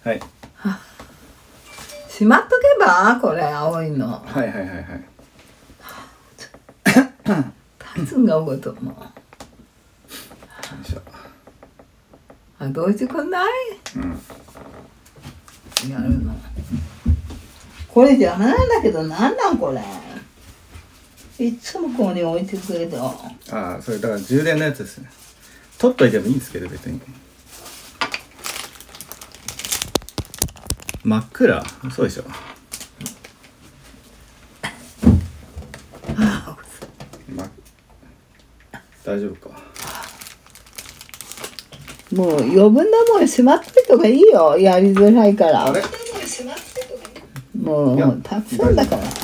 はい。 しまっとけばこれ青いの。 はいはいはいはい。 立つんがおことも。 よいしょ。 あ、どうしてくんない？ うん。 やるの。これ邪魔なんだけど、なんなんこれ。いつもここに置いてくれど。 ああ、それだから充電のやつですね。取っといてもいいんですけど別に。真っ暗？そうでしょ。大丈夫か。 もう余分なもんしまっといた方がいいよ。やりづらいから。 あれ？ もうたくさんだから。ち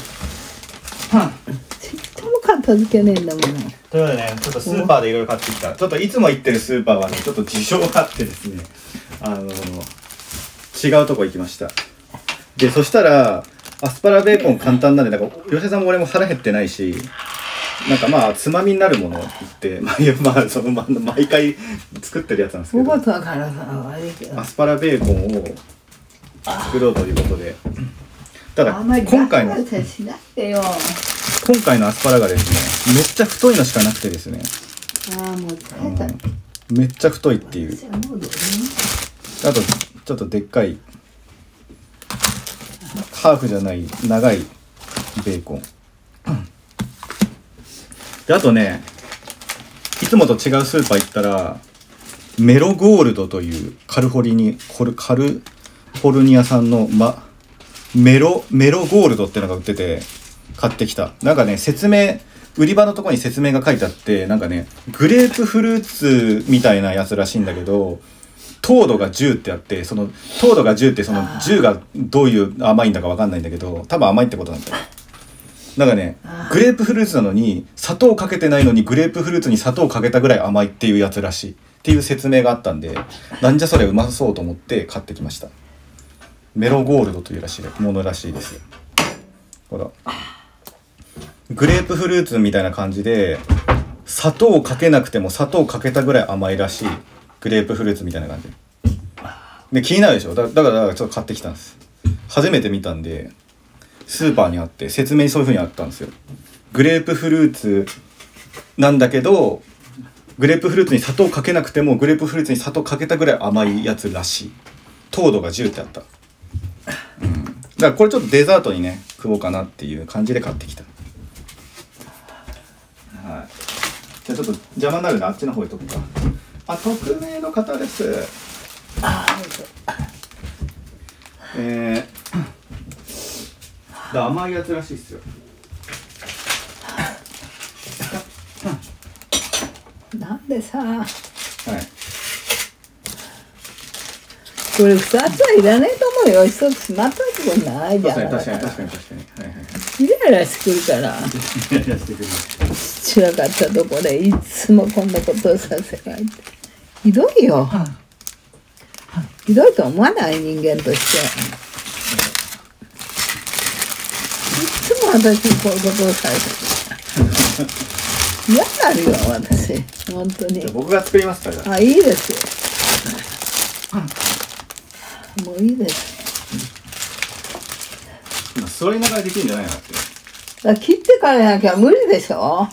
っとも片付けねえんだもん。 ということでね、ちょっとスーパーでいろいろ買ってきた。ちょっといつも行ってるスーパーはね、ちょっと事情があってですね、違うとこ行きました。で、そしたら、アスパラベーコン簡単なんで、なんか、吉田さんも俺も腹減ってないし、なんかまあ、つまみになるものを言って、まあ、その毎回作ってるやつなんですけど、 おことだからさ、悪いけど。 アスパラベーコンを作ろうということで、ただ、 あんまり今回のガサガサしないでよ。 アスパラがですね、めっちゃ太いのしかなくてですね、 ああ、もう疲れた。 めっちゃ太いっていう。あと、ちょっとでっかい、ハーフじゃない長いベーコン。で、あとね、いつもと違うスーパー行ったら、メロゴールドというカリフォルニア産の、メロゴールドってのが売ってて、買ってきた。なんかね、売り場のところに説明が書いてあって、なんかね、グレープフルーツみたいなやつらしいんだけど、糖度が10ってあって、その糖度が10ってその10がどういう甘いんだかわかんないんだけど、多分甘いってことなんだよ。なんかね、グレープフルーツなのに砂糖かけてないのにグレープフルーツに砂糖かけたぐらい甘いっていうやつらしいっていう説明があったんで、なんじゃそれうまそうと思って買ってきました。メロゴールドというものらしいですよ。ほら、グレープフルーツみたいな感じで砂糖をかけなくても砂糖かけたぐらい甘いらしいグレープフルーツみたいな感じで、気になるでしょ。だからちょっと買ってきたんです。初めて見たんで、スーパーにあって説明にそういう風にあったんですよ。グレープフルーツなんだけど、グレープフルーツに砂糖かけなくてもグレープフルーツに砂糖かけたぐらい甘いやつらしい。糖度が10ってあった。だからこれちょっとデザートにね食おうかなっていう感じで買ってきた。はい。じゃあちょっと邪魔になるんであっちの方へとくか。あ、匿名の方です。甘いやつらしいっすよ。 なんでさ、 はい。 これ2つはいらないと思うよ。1つしまっといてこないじゃん。 確かに。はいはい。 イライラしてくるから。 イライラしてくる。 散らかったとこでいつもこんなことをさせられて。ひどいよ。ひどいと思わない？人間として。いつも私にこういうことをされて。嫌になるよ、私。本当に。 僕が作りますから。 あ、いいですよ。もういいです。 今座りながらできるんじゃないのって。 だから切ってからやなきゃ無理でしょ。 は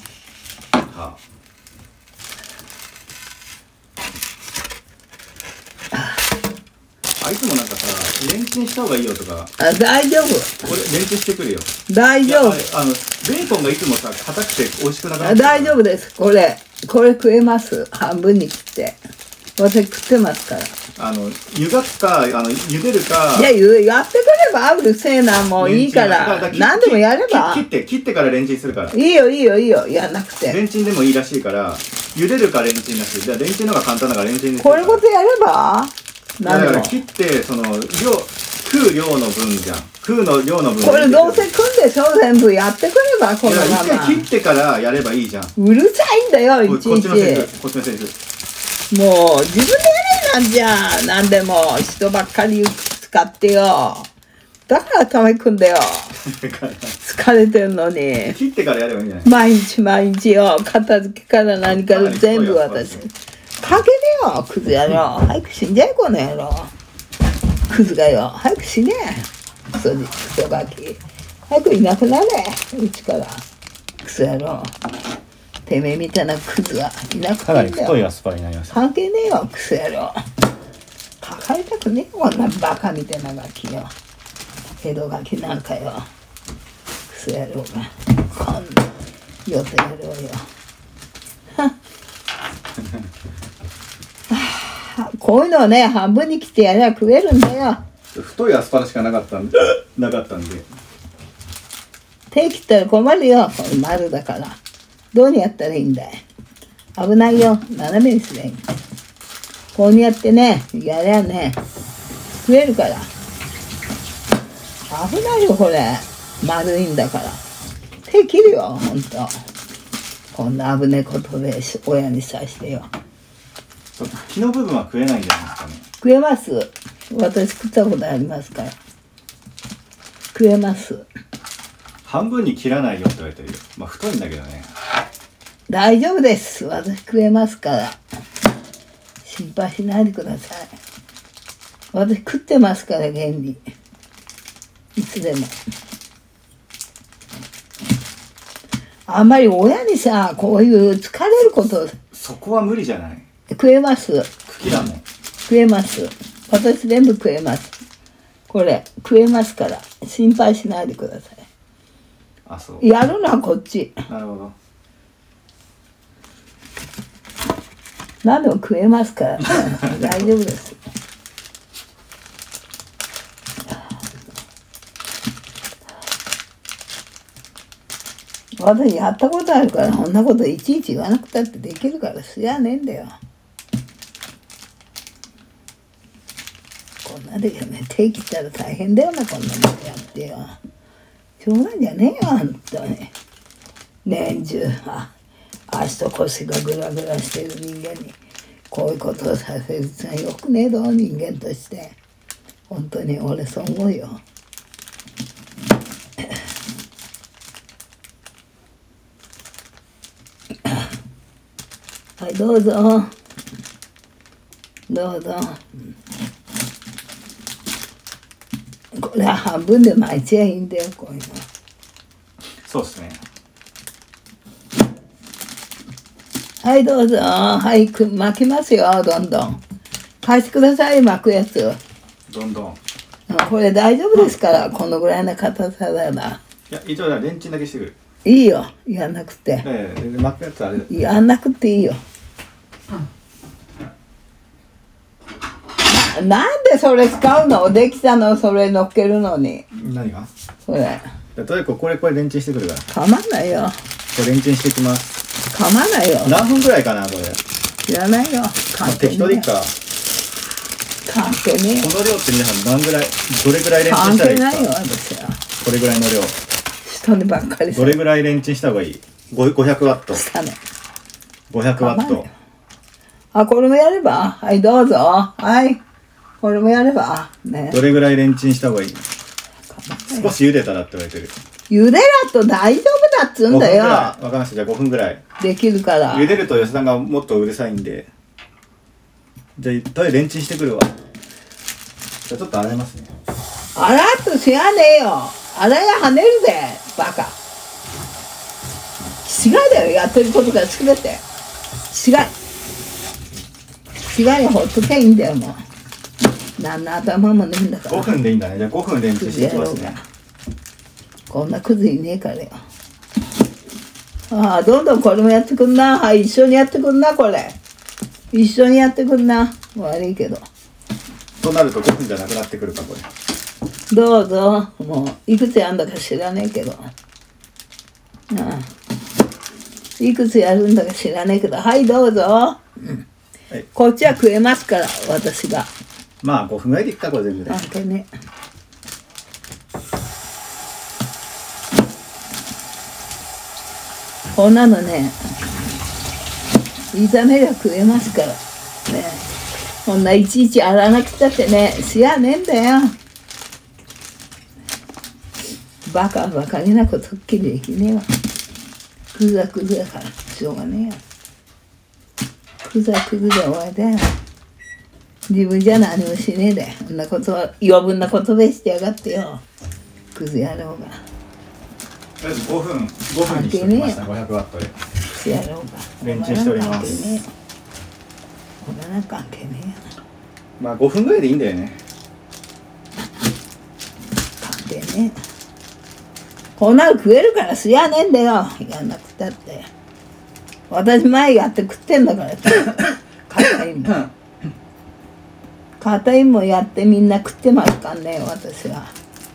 あいつもなんかさ、レンチンした方がいいよとか。 あ、大丈夫。 これレンチンしてくるよ。 大丈夫。 ベーコンがいつもさ硬くて美味しくなかった。 大丈夫です。これ食えます。半分に切って。私食ってますから。 湯がくか茹でるか。 いや、やってくればうるせえな、もういいから。何でもやれば。 切ってからレンチンするから。 いいよ、やんなくて。 レンチンでもいいらしいから、茹でるかレンチンだし、じゃあレンチンの方が簡単だからレンチンで。 これことやれば。 だから切って食う量の分じゃん。食うの量の分。 これどうせ食うんでしょ、全部やってくればこのまま。 一回切ってからやればいいじゃん。 うるさいんだよ、いちいち。 こっちのセリフ。 もう自分でやれなんじゃん。何でも人ばっかり使ってよ。だからためくんだよ。疲れてるのに。 切ってからやればいいんじゃない。 毎日よ、片付けから何から全部私。かけねよ、クズ野郎。早く死んじゃえ、この野郎。 クズがよ、早く死ね。クソガキ。早くいなくなれ。うちから。クソ野郎。てめえみたいなクズはいなくかなていいんだよ。 り太いアスパラになりました。 関係ねえよ、クソ野郎。かかりたくねえよ、こんなバカみたいなガキよ。江戸ガキなんかよ。クソ野郎が。こんな予定野郎よ。こういうのをね、半分に切ってやりゃ食えるんだよ。 太いアスパラしかなかったんで。 手切ったら困るよ、これ丸だから。どうにやったらいいんだい。危ないよ、斜めにすりゃいい。こうにやってね、やりゃね、食えるから。危ないよ、これ。丸いんだから。手切るよ、ほんと。こんな危ねえことで親にさしてよ。 茎の部分は食えないんじゃないですかね。 食えます。私食ったことありますから。食えます。 半分に切らないよって言われてるよ。まあ太いんだけどね。 大丈夫です。私食えますから。心配しないでください。私食ってますから、現に。いつでも。あんまり親にさ、こういう疲れることそこは無理じゃない。 食えます。 茎だもん。 食えます。私全部食えます。これ食えますから心配しないでください。 あ、そう。 やるのはこっち。 なるほど。 何でも食えますから大丈夫です。私やったことあるからそんなこといちいち言わなくたってできるからすやねえんだよ。こんなでね手切ったら大変だよな、こんなことやってよ。しょうがないんじゃねえよ、ほんとに。年中足と腰がグラグラしてる人間にこういうことをさせるってのはよくねえぞ、人間として。本当に俺そう思うよ。はい、どうぞ。どうぞ。これは半分で巻いちゃいいんだよ、こういうの。 そうですね。 はい、どうぞ。はい、巻きますよ、どんどん。貸してください、巻くやつ。 どんどん。 これ大丈夫ですから、このぐらいの硬さなら。 いや、一応レンチンだけしてくる。 いいよ、やんなくて。 巻くやつあれだ。 やんなくていいよ。なんでそれ使うの？できたのそれ乗っけるのに。 何が？ それ。 とりあえずこれレンチンしてくるから。 構わないよ。 これレンチンしていきます。 構わないよ。 何分ぐらいかな、これ。 知らないよ。 適当でいいか。 関係ねえ。 この量って皆さんどれぐらいレンチンしたらいいですか？ 関係ないよ、私は。 これぐらいの量。 人にばっかりどれぐらいレンチンした方がいい？500ワット。 したね。 500ワット。 あ、これもやれば？はい、どうぞ。はい。これもやれば？ね。 どれぐらいレンチンした方がいい？少し茹でたらって言われてる。 茹でだと大丈夫だっつうんだよ。 わかりました。じゃあ5分ぐらい。 できるから。 茹でると吉田がもっとうるさいんで。じゃあ、とりあえずレンチンしてくるわ。じゃあちょっと洗いますね。 洗っとしやねえよ。洗いや跳ねるぜ、バカ。違いだよ、やってることが全て。違いにほっときゃいいんだよ、もう。何の頭もねえんだから。 5分でいいんだね。じゃあ5分レンチンしていきますね。 こんなクズいねえからよ。ああ、どんどんこれもやってくんな。はい、一緒にやってくんな、これ。一緒にやってくんな。悪いけど。 となると5分じゃなくなってくるか、これ。 どうぞ。もう、いくつやんだか知らねえけど。いくつやるんだか知らねえけど。はい、どうぞ。はい、こっちは食えますから、私が。 まあ5分ぐらいでいっか、これ全部で。 関係ね。こんなのね、炒めりゃ食えますから。ね。こんないちいち洗わなくたってね、しやねえんだよ。バカげなことっきりできねえわ。クズはクズだから、しょうがねえよ。クズはクズで終わりだよ。 自分じゃ何もしねえで。そんなことは余分なことでしてやがってよ。クズ野郎が。 とりあえず5分にしておきました。500ワットで。 クズ野郎が。 レンチンしております。 俺なんか関係ねえよ。 まあ5分ぐらいでいいんだよね。 関係ねえ。こんなの食えるからすやねえんだよ。やんなくたって。私前やって食ってんだから。片芋。片芋やってみんな食ってますかんね私は。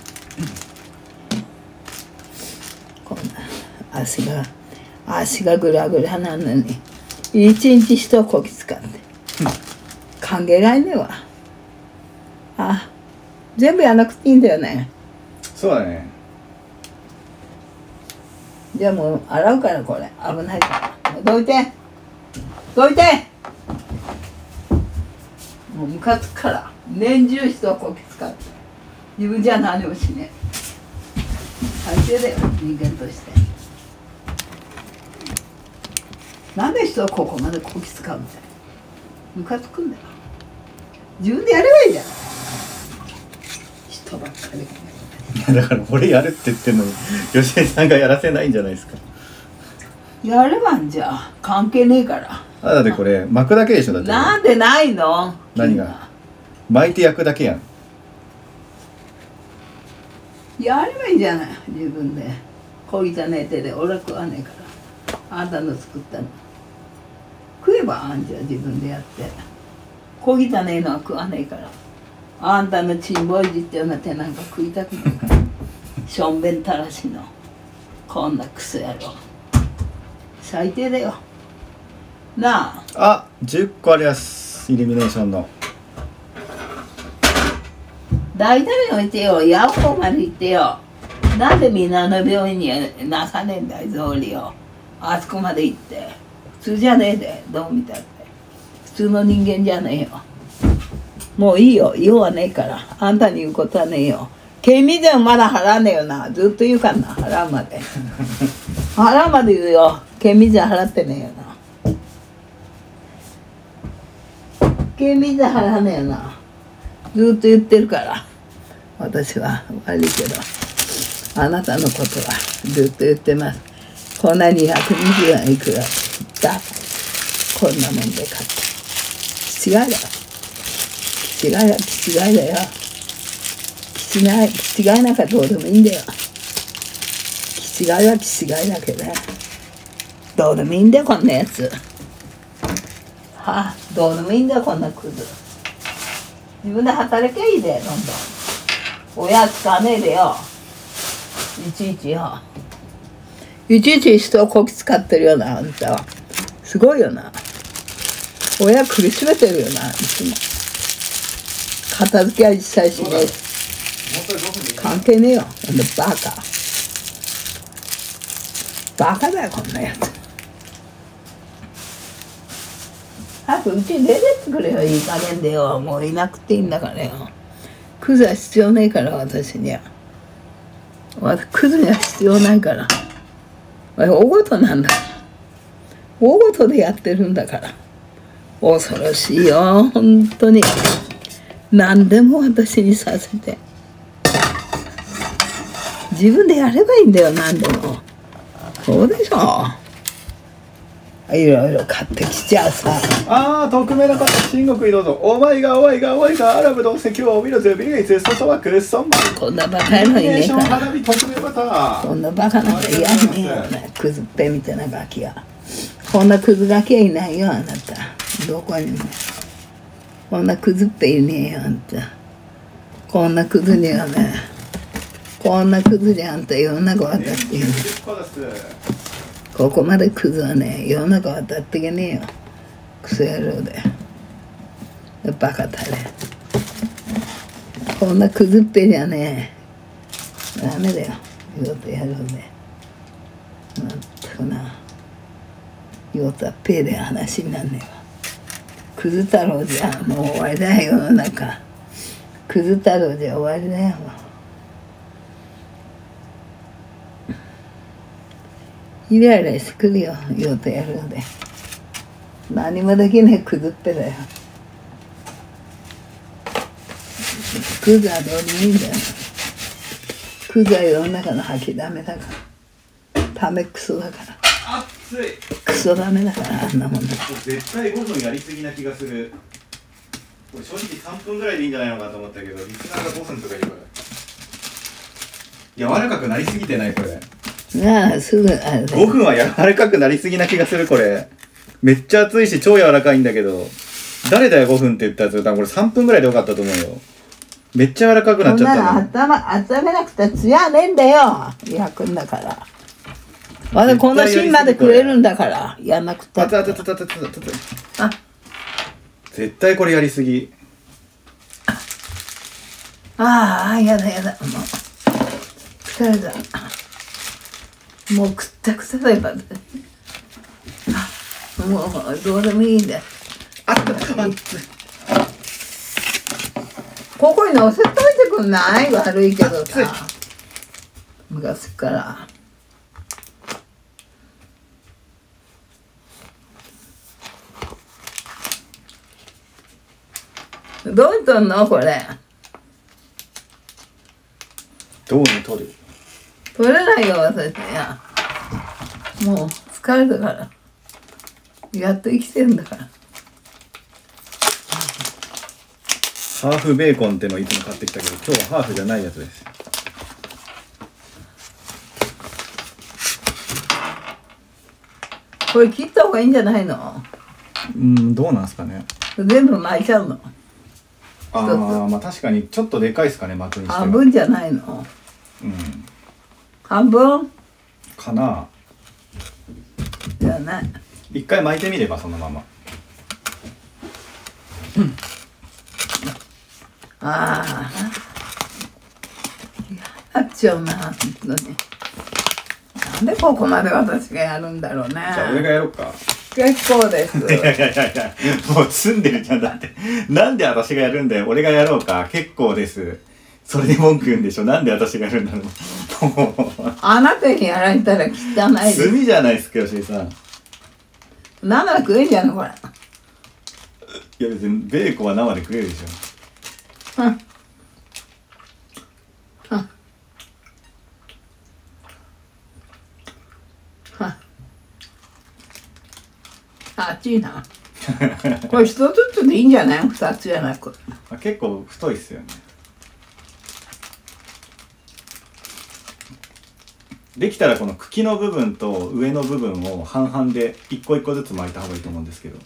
こんな足がグラグラなのに一日一こき使って考えられねえわ。あ、全部やらなくていいんだよね。 そうだね。 じゃあもう洗うからこれ危ないからどいてどいて。もうムカつくから年中人をこき使って自分じゃ何もしねえ。最低だよ人間として。なんで人はここまでこき使うんだよ。ムカつくんだよ。自分でやればいいじゃん。人ばっかり。 いやだから俺やるって言ってんのに吉江さんがやらせないんじゃないですか。 やればんじゃ関係ねえから。 あ、だってこれ巻くだけでしょ。だってなんでないの。 何が巻いて焼くだけやん。 やればいいじゃない自分で。小汚ね手で俺は食わねえからあんたの作ったの食えばあんじゃ自分でやって。小汚ねえのは食わねえからあんたのチンボイジってような手なんか食いたくないからしょんべんたらしのこんなクソ野郎最低だよなあ。 10個あります。イルミネーションの大体に置いてよ。ヤオコまで行ってよ。なんでみんなの病院になさねえんだよ草履を。あそこまで行って普通じゃねえでどう見たって普通の人間じゃねえよ。もういいよ用はねえからあんたに言うことはねえよ。県民税もまだ払わねえよな。ずっと言うからな払うまで払うまで言うよ。県民税払ってねえよな。県民税払わねえよな。ずっと言ってるから私は悪いけどあなたのことはずっと言ってます。こんな220円いくらだこんなもんで買って気違いだよ。気違いだよ。気違いだよ。気違いなんかどうでもいいんだよ。気違いは気違いだけどねどうでもいいんだよこんなやつ。はあどうでもいいんだよこんなクズ。自分で働きゃいいでどんどん。親使わねえでよいちいちよ。いちいち人をこき使ってるよなあんたは。すごいよな。親苦しめてるよないつも。片付けは一切しねえ。関係ねえよ。ほんでバカバカだよこんなやつ。早くうちに出てってくれよいい加減でよ。もういなくていいんだからよ。クズは必要ないから私には。クズには必要ないから。大事なんだ。大事でやってるんだから。恐ろしいよ本当に。何でも私にさせて自分でやればいいんだよ何でも。そうでしょ。いろいろ買ってきちゃうさ。 匿名の方、新国にどうぞ。お前がアラブの石油を見ろぜビルゲイツ外はクッソンマン。 こんなバカ野郎いねえから。 花火特命バター。 こんなバカなんかいやねえよね。クズっぺみたいなガキは。こんなクズガキはいないよあなた。どこにも。こんなクズっぺいねえよあんた。こんなクズにはね。こんなクズにあんた世の中渡っている。ここまでクズはね世の中渡っていけねえよ。クソ野郎でバカたれ。こんなクズっぺりゃねダメだよよとやろうで。まったくなよとはペーで話になんねえわ。クズ太郎じゃもう終わりだよ世の中。クズ太郎じゃ終わりだよ。イライラしてくるよよとやろうで。何もできねえクズっぺだよ。 クズはどうでもいいんだよ。クズは世の中の吐きだめだから。ためくそだから。 熱い。 クソダメだからあんなもんだ。 絶対5分やりすぎな気がする。これ正直3分ぐらいでいいんじゃないのかと思ったけど、リスナーが5分とか言うから。柔らかくなりすぎてないこれ。 なあ、すぐあれだ 5分は柔らかくなりすぎな気がするこれ。めっちゃ熱いし超柔らかいんだけど、誰だよ5分って言ったやつ。多分これ3分ぐらいでよかったと思うよ。めっちゃ柔らかくなっちゃったの。 温めなくてつやねえんだよ。焼くんだから。まだこの芯まで食えるんだからやんなくて。あ、 絶対これやりすぎ。 ああ、やだやだ。もう疲れた。もうくったくただよ。もうどうでもいいんだよ。ここに乗せといてくんない？悪いけどさ。昔から。どうとんのこれ。 どうに取る？ 取れないよ私や。もう疲れたから。やっと生きてんだから。 ハーフベーコンってのをいつも買ってきたけど、今日はハーフじゃないやつです。 これ切った方がいいんじゃないの？ どうなんすかね。 全部巻いちゃうの？ ああ、まあ確かにちょっとでかいですかね、巻くにしては。 半分じゃないの？ うん。 半分？ かな。 じゃない。一回巻いてみればそのまま。 ああ。やっちゃうな、本当に。なんでここまで私がやるんだろうね。 じゃあ俺がやろうか。 結構です。 いやいやいやいや、もう済んでるじゃん。だって。なんで私がやるんだよ。俺がやろうか。結構です。それで文句言うんでしょ。なんで私がやるんだろう。 あなたにやられたら汚いです。 炭じゃないですか、吉井さん。 生で食えんじゃん、これ。 いや別にベーコンは生で食えるでしょ。 熱いな。これ一つずつでいいんじゃない？二つじゃなく。 結構太いっすよね。できたらこの茎の部分と上の部分を半々で一個一個ずつ巻いた方がいいと思うんですけど。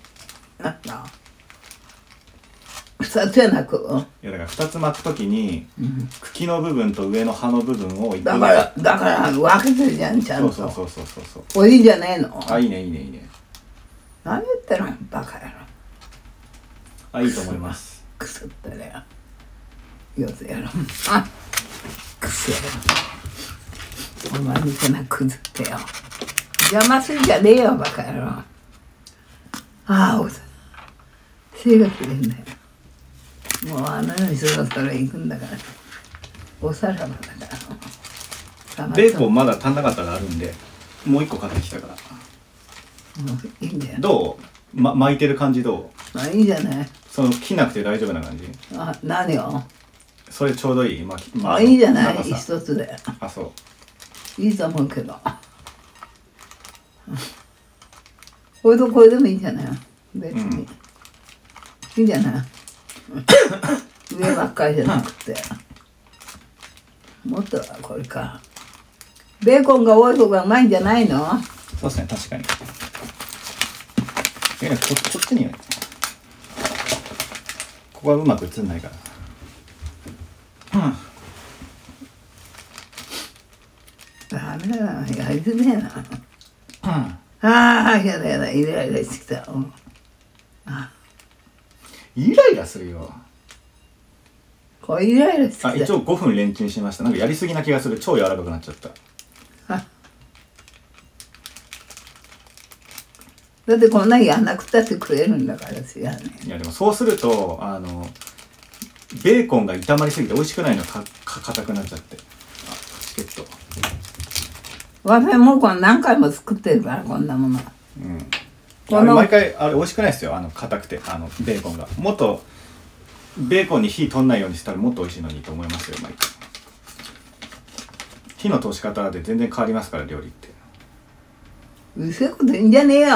二つじゃなく。 いやだから二つ巻くときに、茎の部分と上の葉の部分を一個ずつ。 だから分けてるじゃん、ちゃんと。 そう。 おいいんじゃねえの？ あ、いいねいいねいいね。 何言ってるのバカ野郎。 あ、いいと思います。 くすったね。よせやろ。あ、くせやろ。お前みたいなくずってよ。邪魔するんじゃねえよバカ野郎。ああ、おさ。背が切れんだよ。もうあの世にそろそろ行くんだから。おさらばだから。 ベーコンまだ足んなかったらあるんで、もう一個買ってきたから。 いいんだよ。 どう？巻いてる感じどう？ いいじゃない。 その切なくて大丈夫な感じ？ あ、何を？ それちょうどいい。いいじゃない。一つで。 あ、そう。 いいと思うけど。これとこれでもいいんじゃない。別に。いいじゃない。上ばっかりじゃなくて。もっとこれか。ベーコンが多い方がうまいんじゃないの？ そうですね、確かに。こっちにここはうまく映んないから。 ダメだな、やりづれえな。ああ、やだやだ、イライラしてきた。 イライラするよ。 これイライラしてきた。 一応5分レンチンしました。なんかやりすぎな気がする。超柔らかくなっちゃった。 だってこんなにやんなくたって食えるんだからですよね。 いやでもそうするとベーコンが炒まりすぎて美味しくないの硬くなっちゃって。チケット。 私もうこれ何回も作ってるからこんなもの。 毎回あれ美味しくないですよ。硬くてベーコンがもっとベーコンに火取んないようにしたらもっと美味しいのにと思いますよ毎回。火の通し方で全然変わりますから料理って。 うるせえこと言うんじゃねえよ。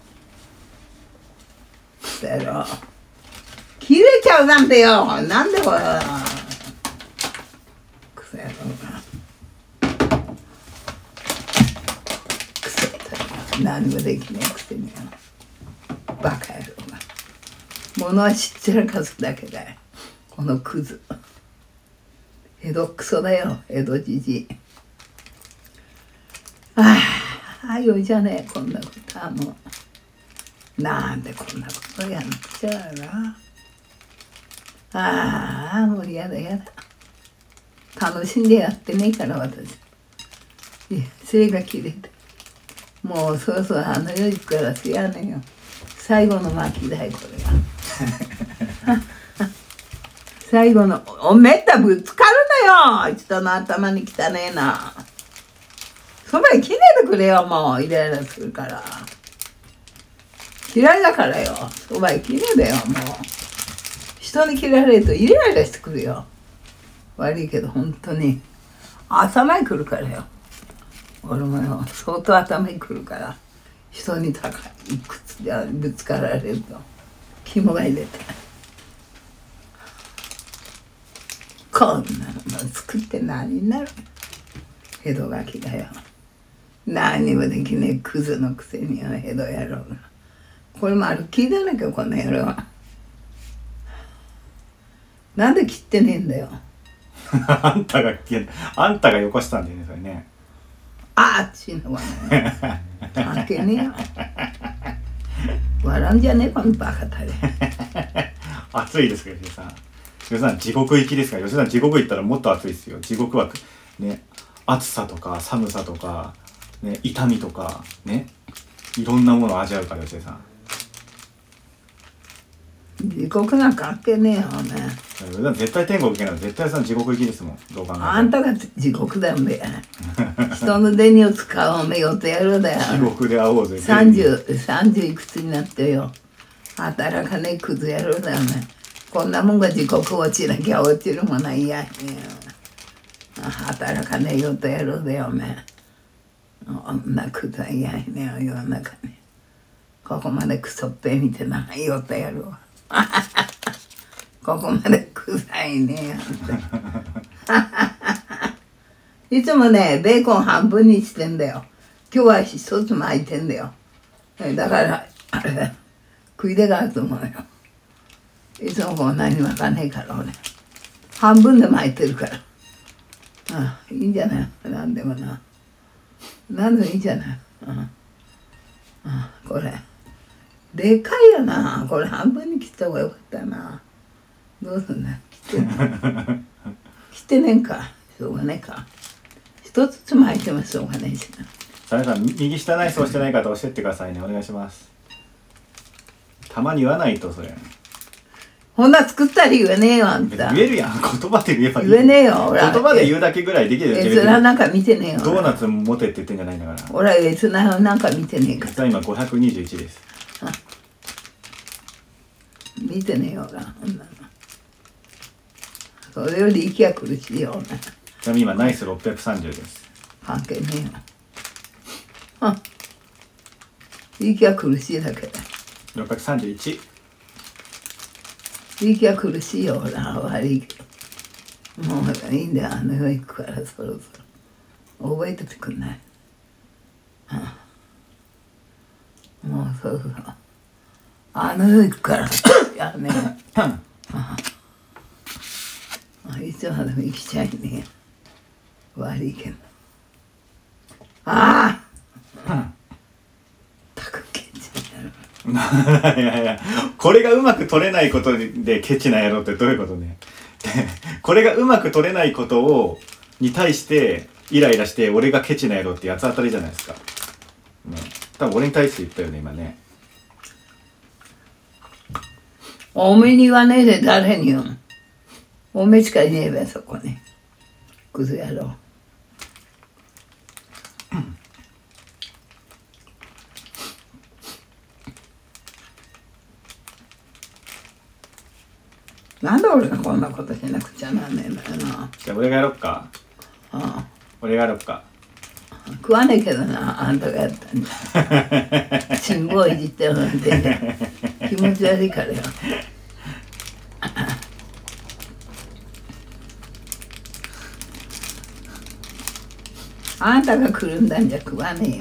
だろ切れちゃうなんてよ。なんでこれくせえのか。くせえだよ。何もできねえくせによ。バカ野郎が。物は知ってる数だけだよ。このクズ。江戸クソだよ。江戸じじい。ああ、よいじゃねえ。こんなことはもう。なんでこんなことやんなくちゃな。ああ、もうやだやだ。楽しんでやってねえから私。精が切れて。もうそろそろあの世行くからせやねんよ。最後の巻きだよこれが。最後のおめったぶつかるなよ。人の頭に汚ねえな。そばに切れてくれよもうイライラするから。嫌いだからよ。そばに切れだよもう。人に切られるとイライラしてくるよ。悪いけど本当に頭にくるからよ。俺もよ相当頭にくるから人に高い靴でぶつかられると肝が入れてこんなの作って何になる。江戸ガキだよ。何にもできねえクズのくせによ江戸野郎が。これも歩きだなきゃこの野郎は。なんで切ってねえんだよ。 あんたがよこしたんだよねそれね。 あっちのわね。関係ねえよ。笑うんじゃねえこのバカタレ。 暑いですか吉田さん。吉田さん地獄行きですから。吉田さん地獄行ったらもっと暑いですよ。地獄はね暑さとか寒さとかね痛みとかねいろんなものを味わうから吉田さん。 地獄なんか関係ねえよね。 絶対天国行けないの絶対さん地獄行きですもん。どう考えてもあんたが地獄だよね。人の銭を使うおめよとやるだよ。 地獄で会おうぜ。 30いくつになってよ。働かねえクズ野郎だよね。こんなもんが地獄落ちなきゃ落ちるもないや。働かねえよとやるだよね。女クズはいやいねよ世の中に。ここまでクソっぺ見てないよとやるわ。ここまで臭いねいつもねベーコン半分にしてんだよ。今日は一つ巻いてんだよ。だからあれ食い出があると思うよ。いつもこんなに巻かねえから俺半分で巻いてるから。ああいいんじゃない何でもな。何でもいいんじゃない。これでかいよな。これ半分に切った方がよかったな。どうすんだ切ってねえんか。しょうがねえか。一つ巻いてもしょうがねえしな。 さあさん右下内装してない方教えてくださいね。お願いします。たまに言わないとそれ。 ほんな作ったり言えねえよあんた。 言えるやん。言葉で言えばいい。 言えねえよ。 言葉で言うだけぐらいできるよ。 絵面なんか見てねえよ。 ドーナツ持てって言ってんじゃないんだから。 俺は絵面なんか見てねえか実は今521です。 見てねえよな。それより息が苦しいよな。 ちなみに今ナイス630です。 関係ねえよ。息が苦しいだけだ。 631。 息が苦しいよほら悪いけど。もういいんだよあの世行くからそろそろ。覚えててくんない。もうそうそう。あの世行くからやめよ。いつまでも生きちゃいねえ。悪いけど。ああたくけんちゃいやいや、これがうまく取れないことでケチな野郎ってどういうことね。これがうまく取れないことをに対してイライラして俺がケチな野郎って八つ当たりじゃないですか。ね、多分俺に対して言ったよね今ね。 おめに言わねえで誰に言うの。おめしかいねえべそこに。クズ野郎。 なんで俺がこんなことしなくちゃなんねえんだよな。 じゃあ俺がやろっか。俺がやろっか。 食わねえけどな、あんたがやったんじゃ。ちんぼいじってるなんて気持ち悪いからよ。あんたがくるんだんじゃ食わねえよ。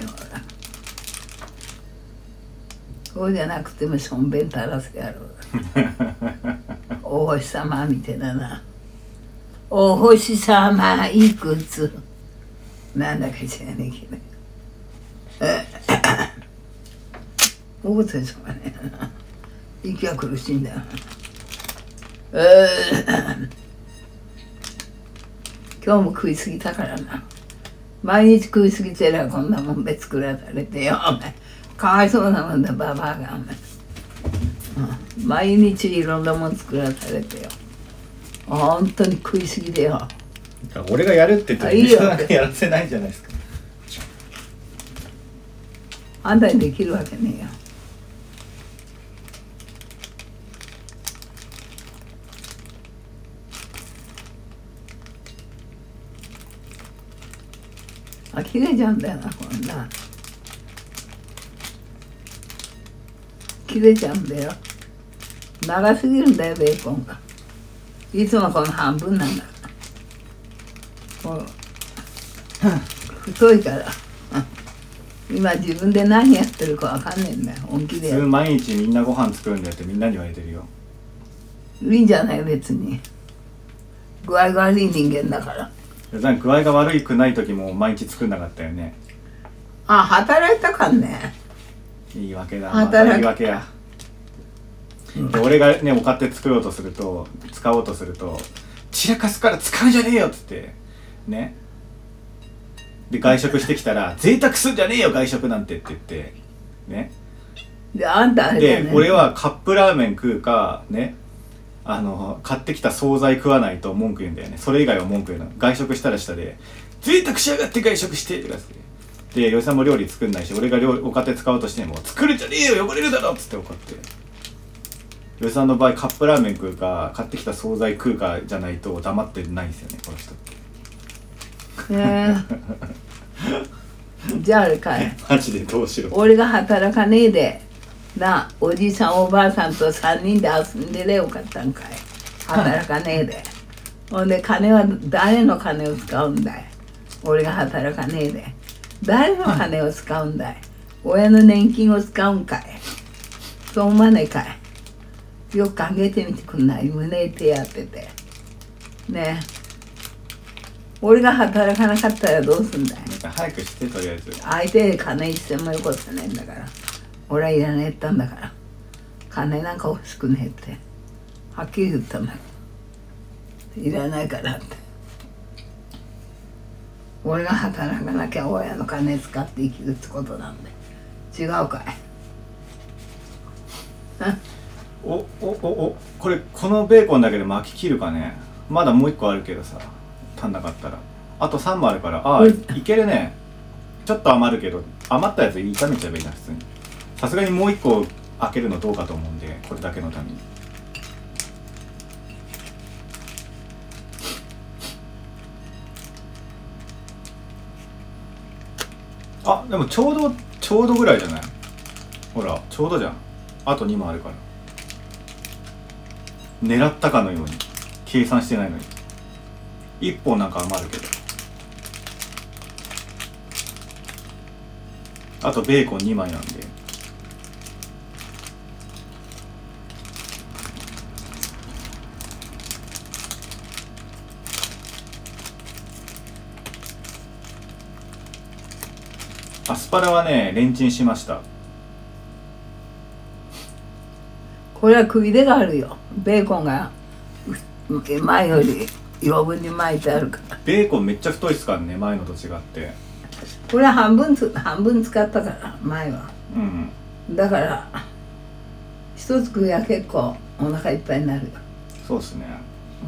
そうじゃなくてもしょんべん垂らすやろう。お星様みたいだな。お星様いくつなんだか知らねえけど。大津しょうがねえな。息が苦しいんだよ。今日も食いすぎたからな。毎日食いすぎてりゃこんなもんべ作らされてよ。お前かわいそうなもんだババアがお前。毎日いろんなもん作らされてよ。本当に食いすぎでよ。 俺がやるって言ってもなんかやらせないじゃないですか。 あんたにできるわけねえよ。切れちゃうんだよな、こんな。切れちゃうんだよ。長すぎるんだよ、ベーコンが。いつもこの半分なんだから。もう太いから。今自分で何やってるかわかんねえんだよ、本気でやる。 毎日みんなご飯作るんだよってみんなに言われてるよ。 いいんじゃない別に。具合が悪い人間だから。 具合が悪くない時も毎日作んなかったよね。 あ、働いたかんね。 言い訳だ。また言い訳や。で俺がねお買って使おうとすると散らかすから使うんじゃねえよっつってね。で外食してきたら贅沢すんじゃねえよ外食なんてって言ってね。 であんたあれだね。 で俺はカップラーメン食うかね、買ってきた惣菜食わないと文句言うんだよね。それ以外は文句言うの。外食したら下で贅沢しやがって外食してとかってで、よしさんも料理作んないし、俺がお金使おうとしても作るんじゃねえよ汚れるだろっつって怒って。よしさんの場合カップラーメン食うか買ってきた惣菜食うかじゃないと黙ってないんですよね、この人。 じゃああれかい。 マジでどうしろ。 俺が働かねえでな、おじいさんおばあさんと3人で遊んでれよかったんかい。働かねえで。ほんで金は誰の金を使うんだい。俺が働かねえで誰の金を使うんだい。親の年金を使うんかい。そう思わねえかい。よく考えてみてくんない。胸手当ててねえ。俺が働かなかったらどうすんだい。 早くしてとりあえず。 相手で金一銭もよこってないんだから。俺はいらねえったんだから。金なんか欲しくねえってはっきり言ったんだよ。いらないからって。俺が働かなきゃ親の金使って生きるってことなんで。違うかい。 これこのベーコンだけで巻き切るかね。まだもう一個あるけどさ、足んなかったらあと3もあるから、いけるね。ちょっと余るけど余ったやつ炒めちゃえばいいな普通に。さすがにもう一個開けるのどうかと思うんで、これだけのために。でもちょうどぐらいじゃない。ほらちょうどじゃん。あと2もあるから。狙ったかのように計算してないのに1本なんか余るけど。あとベーコン2枚なんで。アスパラはねレンチンしました。 これは食い出があるよ。ベーコンが前より余分に巻いてあるから。 ベーコンめっちゃ太いっすからね、前のと違って。 これは半分使ったから前は。だから一つ食いは結構お腹いっぱいになるよ。 そうっすね。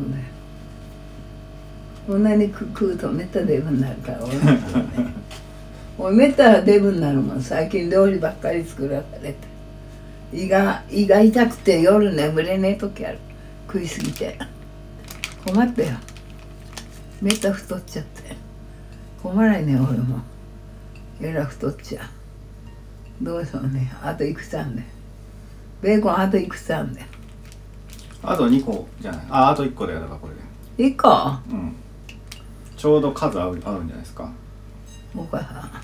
こんなに食うとめったデブになるから俺もね。俺めったらデブになるもん。最近料理ばっかり作らされて胃が痛くて夜眠れねえ時ある。 食いすぎて困ったよ。めっちゃ太っちゃって困らないね。俺もえら太っちゃう。どうしようね。あといくつあんねん。ベーコンあといくつあんねん。 あと2個じゃない。あと1個だよ。だからこれで 1個。 うん、ちょうど数合うんじゃないですか。 お母さん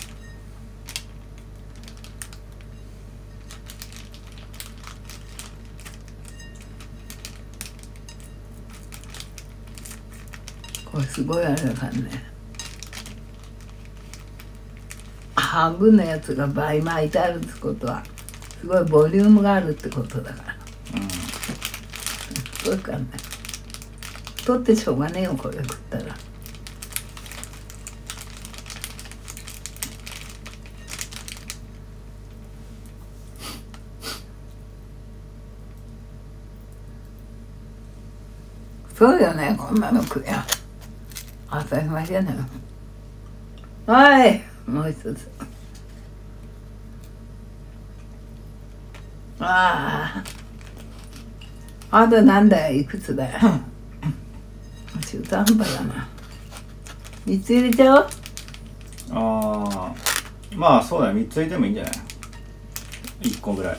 これすごいあれだからね。半分のやつが倍巻いてあるってことはすごいボリュームがあるってことだから。そうかね。取ってしょうがねえよこれ食ったら。そうよね、こんなの食えや当たり前じゃない。はい、もう一つ。あとなんだよ、いくつだよ。中途半端だな。3つ入れちゃおう。 まあそうだよ。3つ入れてもいいんじゃない。1個ぐらい。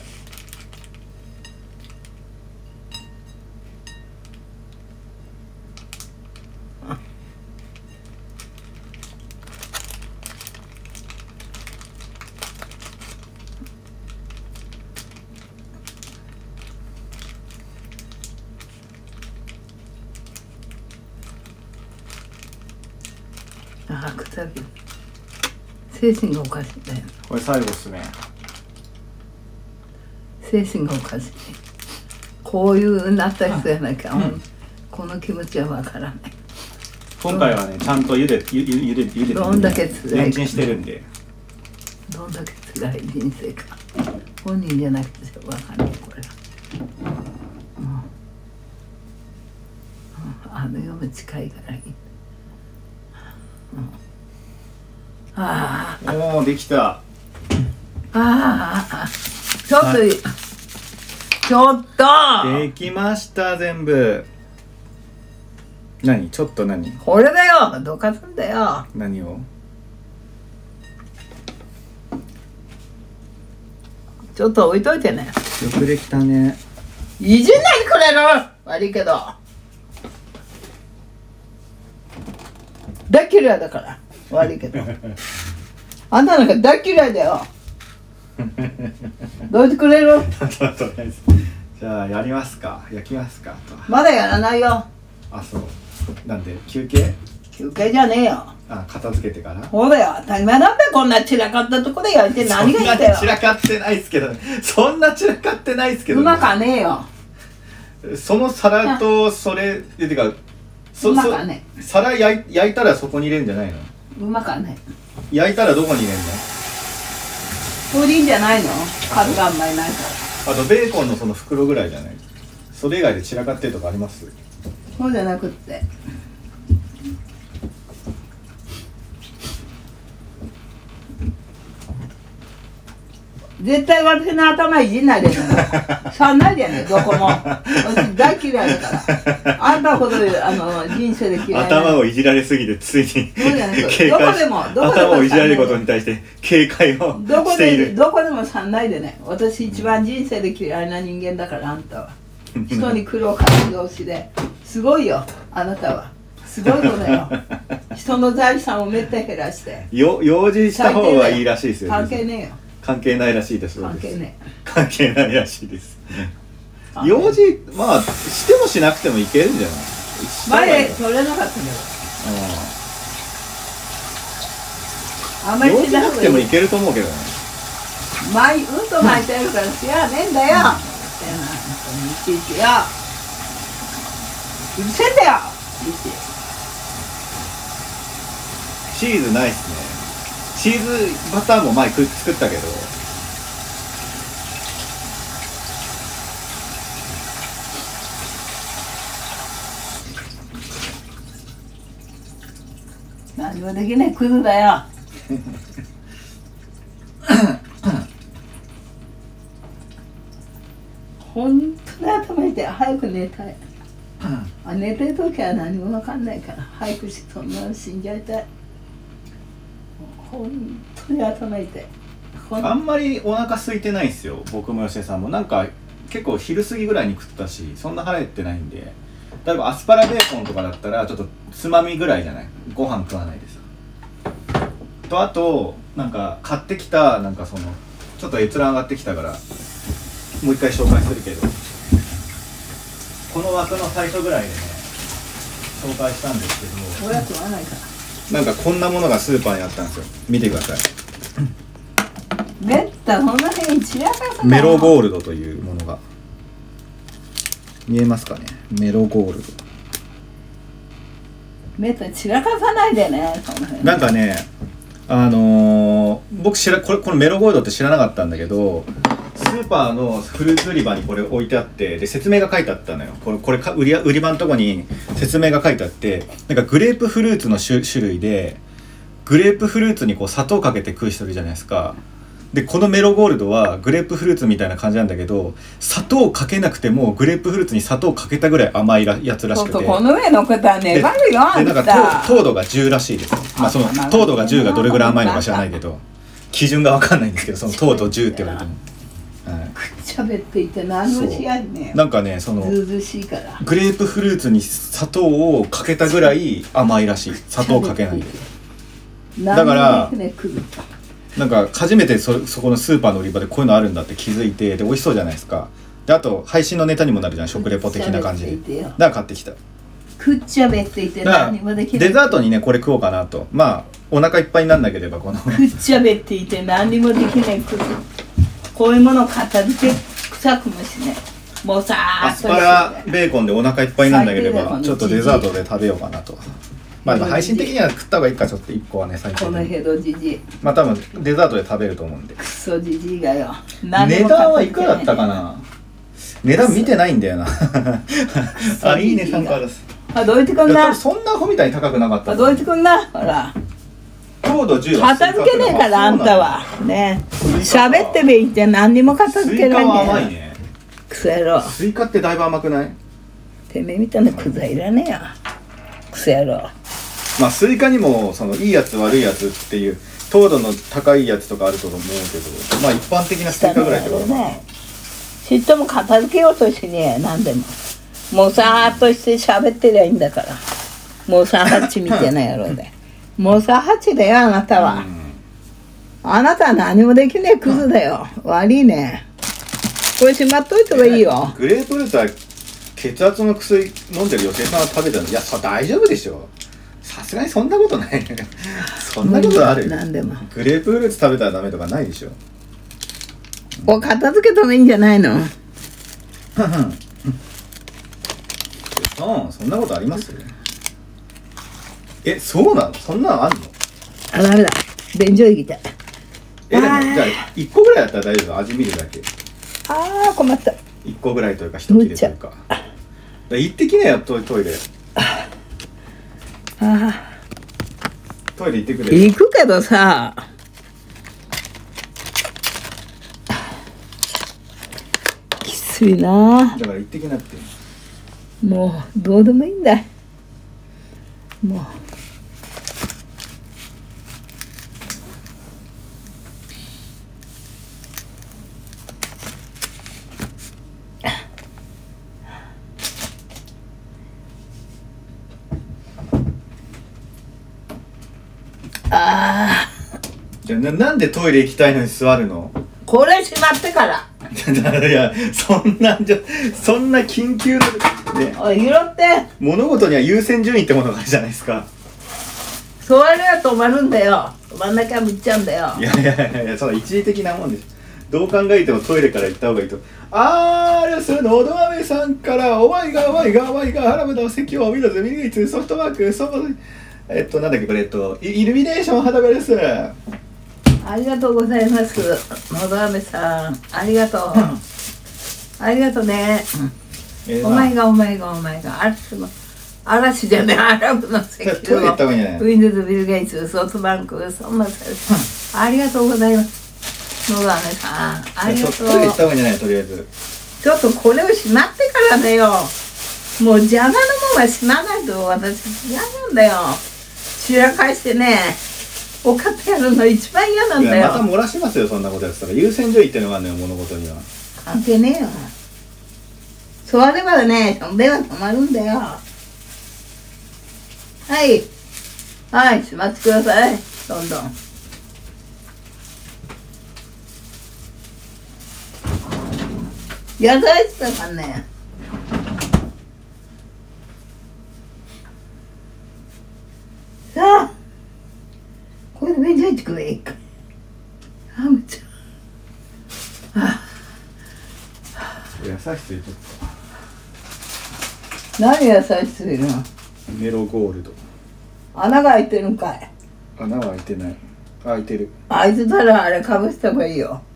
くたび精神がおかしいんだよ。 これ最後っすね。 精神がおかしい。こういうなった人やなきゃ、この気持ちはわからない。 今回はね、ちゃんと茹でどんだけ辛いレンチンしてるんで。 どんだけ辛い人生か本人じゃなくてわかんないこれ。あの世も近いからいい。 おお、できた。 ちょっと、ちょっとできました、全部。何？ちょっと何？ これだよ、どかすんだよ。 何を？ ちょっと置いといてね。 よくできたね。 いじんないでくれる？悪いけど大嫌いだから悪いけどあんたなんか大嫌いだよどうしてくれる？ じゃあやりますか。焼きますか。 まだやらないよ。 あ、そう。なんで休憩？ 休憩じゃねえよ。 片付けてから。 そうだよ、当たり前なんだよ。こんな散らかったとこで焼いて何がいいんだよ。 散らかってないっすけどね。そんな散らかってないっすけどね。 うまかねえよ。 その皿とそれてかうまかねえ。皿焼いたらそこに入れるんじゃないの？ うまかねえ。焼いたらどこに入れるの？ これでいいんじゃないの？数があんまりないかあとベーコンのその袋ぐらいじゃない？それ以外で散らかってるとかあります？ ら。そうじゃなくって絶対私の頭いじんないでね。さんないでね、どこも。私大嫌いだから。あんたほど人生で嫌いな。 頭をいじられすぎてついにそうじゃない。どこでも頭をいじられることに対して警戒をしている。 どこでもさんないでね。私一番人生で嫌いな人間だから、あんたは。人に苦労活動しですごいよ、あなたは。すごいことだよ。人の財産をめった減らして。 用事した方がいいらしいですよ。 関係ねえよ。 関係ないらしいです。 関係ねえ。 関係ないらしいです。用事まあしてもしなくてもいけるんじゃない？ 前取れなかったんだよ。あんまり用事なくてもいけると思うけどね。 うんと巻いてるからしやねえんだよ。いちいちよ。うるせえんだよ。 チーズないっすね。チーズバターも前作ったけど。 何もできないクズだよ。本当に頭痛い。早く寝たい。 寝てる時は何も分かんないから早くそんなの死んじゃいたい。本当に頭痛い。 あんまりお腹空いてないんですよ、僕も吉江さんも。なんか結構昼過ぎぐらいに食ったし、そんな腹減ってないんで。例えばアスパラベーコンとかだったらちょっとつまみぐらいじゃない、ご飯食わないでさ。とあとなんか買ってきた、なんかそのちょっと閲覧上がってきたからもう一回紹介するけど、この枠の最初ぐらいでね紹介したんですけど、 おやつはないから。 なんかこんなものがスーパーにあったんですよ。見てください。 めったこの辺に散らかさない。 メロゴールドというものが見えますかね。メロゴールド。 めった散らかさないでね、その辺。 なんかね、僕このメロゴールドって知らなかったんだけど、スーパーのフルーツ売り場にこれ置いてあって、で説明が書いてあったのよ。これ売り場のとこに説明が書いてあって、なんかグレープフルーツの種類で、グレープフルーツにこう砂糖かけて食う人いるじゃないですか。でこのメロゴールドはグレープフルーツみたいな感じなんだけど、砂糖かけなくてもグレープフルーツに砂糖かけたぐらい甘いやつらしくて、 そうそう、この上の方は粘るよ、あんた。 でなんか糖度が10らしいです。まあその糖度が10がどれぐらい甘いのか知らないけど、基準が分かんないんですけど、その糖度10って言われても、 しゃべっていて何もしやんねなんかね、そのずうずうしいからグレープフルーツに砂糖をかけたぐらい甘いらしい。砂糖かけないで。だからなんか初めてそこのスーパーの売り場でこういうのあるんだって気づいて、で美味しそうじゃないですか。であと配信のネタにもなるじゃん、食レポ的な感じで。だから買ってきた。 くっちゃべっていて何もできない。 デザートにねこれ食おうかなと。まあお腹いっぱいになんなければこのくっちゃべっていて何もできない。こういうものを片付け臭くもしない。もうさーアスパラベーコンでお腹いっぱいになんなければちょっとデザートで食べようかなと。まあ配信的には食った方がいいか、ちょっと1個はね最近。 このヘドじじい。 まあ多分デザートで食べると思うんで。 クソじじいがよ。 値段はいくらだったかな。値段見てないんだよな。あ、いいねさんからです。 あ、どいてくんな。 そんなアホみたいに高くなかった。 あ、どいてくんな。ほら。 糖度10。 片付けねえからあんたは。ね。喋ってべいって何にも片付けないんだよ。 スイカは甘いね。 クソ野郎。 スイカってだいぶ甘くない？ てめえみたいなクズはいらねえよ。クソ野郎。 まあスイカにもそのいいやつ悪いやつっていう糖度の高いやつとかあると思うけど、まあ一般的なスイカぐらいってことね。 ちっとも片付けようとしねえ、何でも。もうさーっとして喋ってりゃいいんだから。もうさーちみたいな野郎で。もうさーちだよ、あなたは。あなたは何もできねえクズだよ。悪いね。これしまっといた方がいいよ。 グレープフルーツは血圧の薬飲んでる吉江さんが食べたの。いや、大丈夫でしょ。さすがにそんなことない。そんなことある？ 何でも。 グレープフルーツ食べたらダメとかないでしょ。 お片付けたらいいんじゃないの？ そんなことあります？そうなの？そんなのあんの？ あ、ダメだ。便所行きたい。 でもじゃあ1個ぐらいだったら大丈夫。味見るだけ。 ああ、困った。 1個ぐらいというか1切れというか。行ってきなよ、トイレ。トイレ行ってくれ。 行くけどさ。きついな。 だから行ってきなって。 もうどうでもいいんだ。もう。 じゃあなんでトイレ行きたいのに座るの？ これしまってから。 いや、そんな緊急のね。 おい、拾って。 物事には優先順位ってものがあるじゃないですか。 座れば止まるんだよ。止まんなきゃ見っちゃうんだよ。 いや、その一時的なもんです。どう考えてもトイレから行った方がいいと。のど飴さんからお前がハラブの席を見ろぜミルゲイツソフトバンクなんだっけこれイルミネーション裸です。 ありがとうございます。のど飴さん、ありがとう。ありがとうね。お前が。嵐じゃねえ、アラブの石油を。ウィンドウズ・ビル・ゲイツ、ソフトバンク、そんなありがとうございます。のど飴さん、ありがとう。 トイレ行った方がいいんじゃないとりあえず。 ちょっとこれをしまってからだよ。 もう邪魔なもんはしまないと私嫌なんだよ。散らかしてね、おかってやるの一番嫌なんだよ。 また漏らしますよ、そんなことやってたら。優先順位ってのがあるのよ、物事には。 関係ねえよ。そうあればね、目が止まるんだよ。はいはい、しまってください、どんどん。野菜って言ったからね。さあ、これで便所行ってくれ。あ、むちゃ。 野菜室入れとくか。 何野菜室いるの？ メロゴールド。 穴が開いてるんかい。 穴は開いてない。開いてる。 開いてたらあれかぶせた方がいいよ。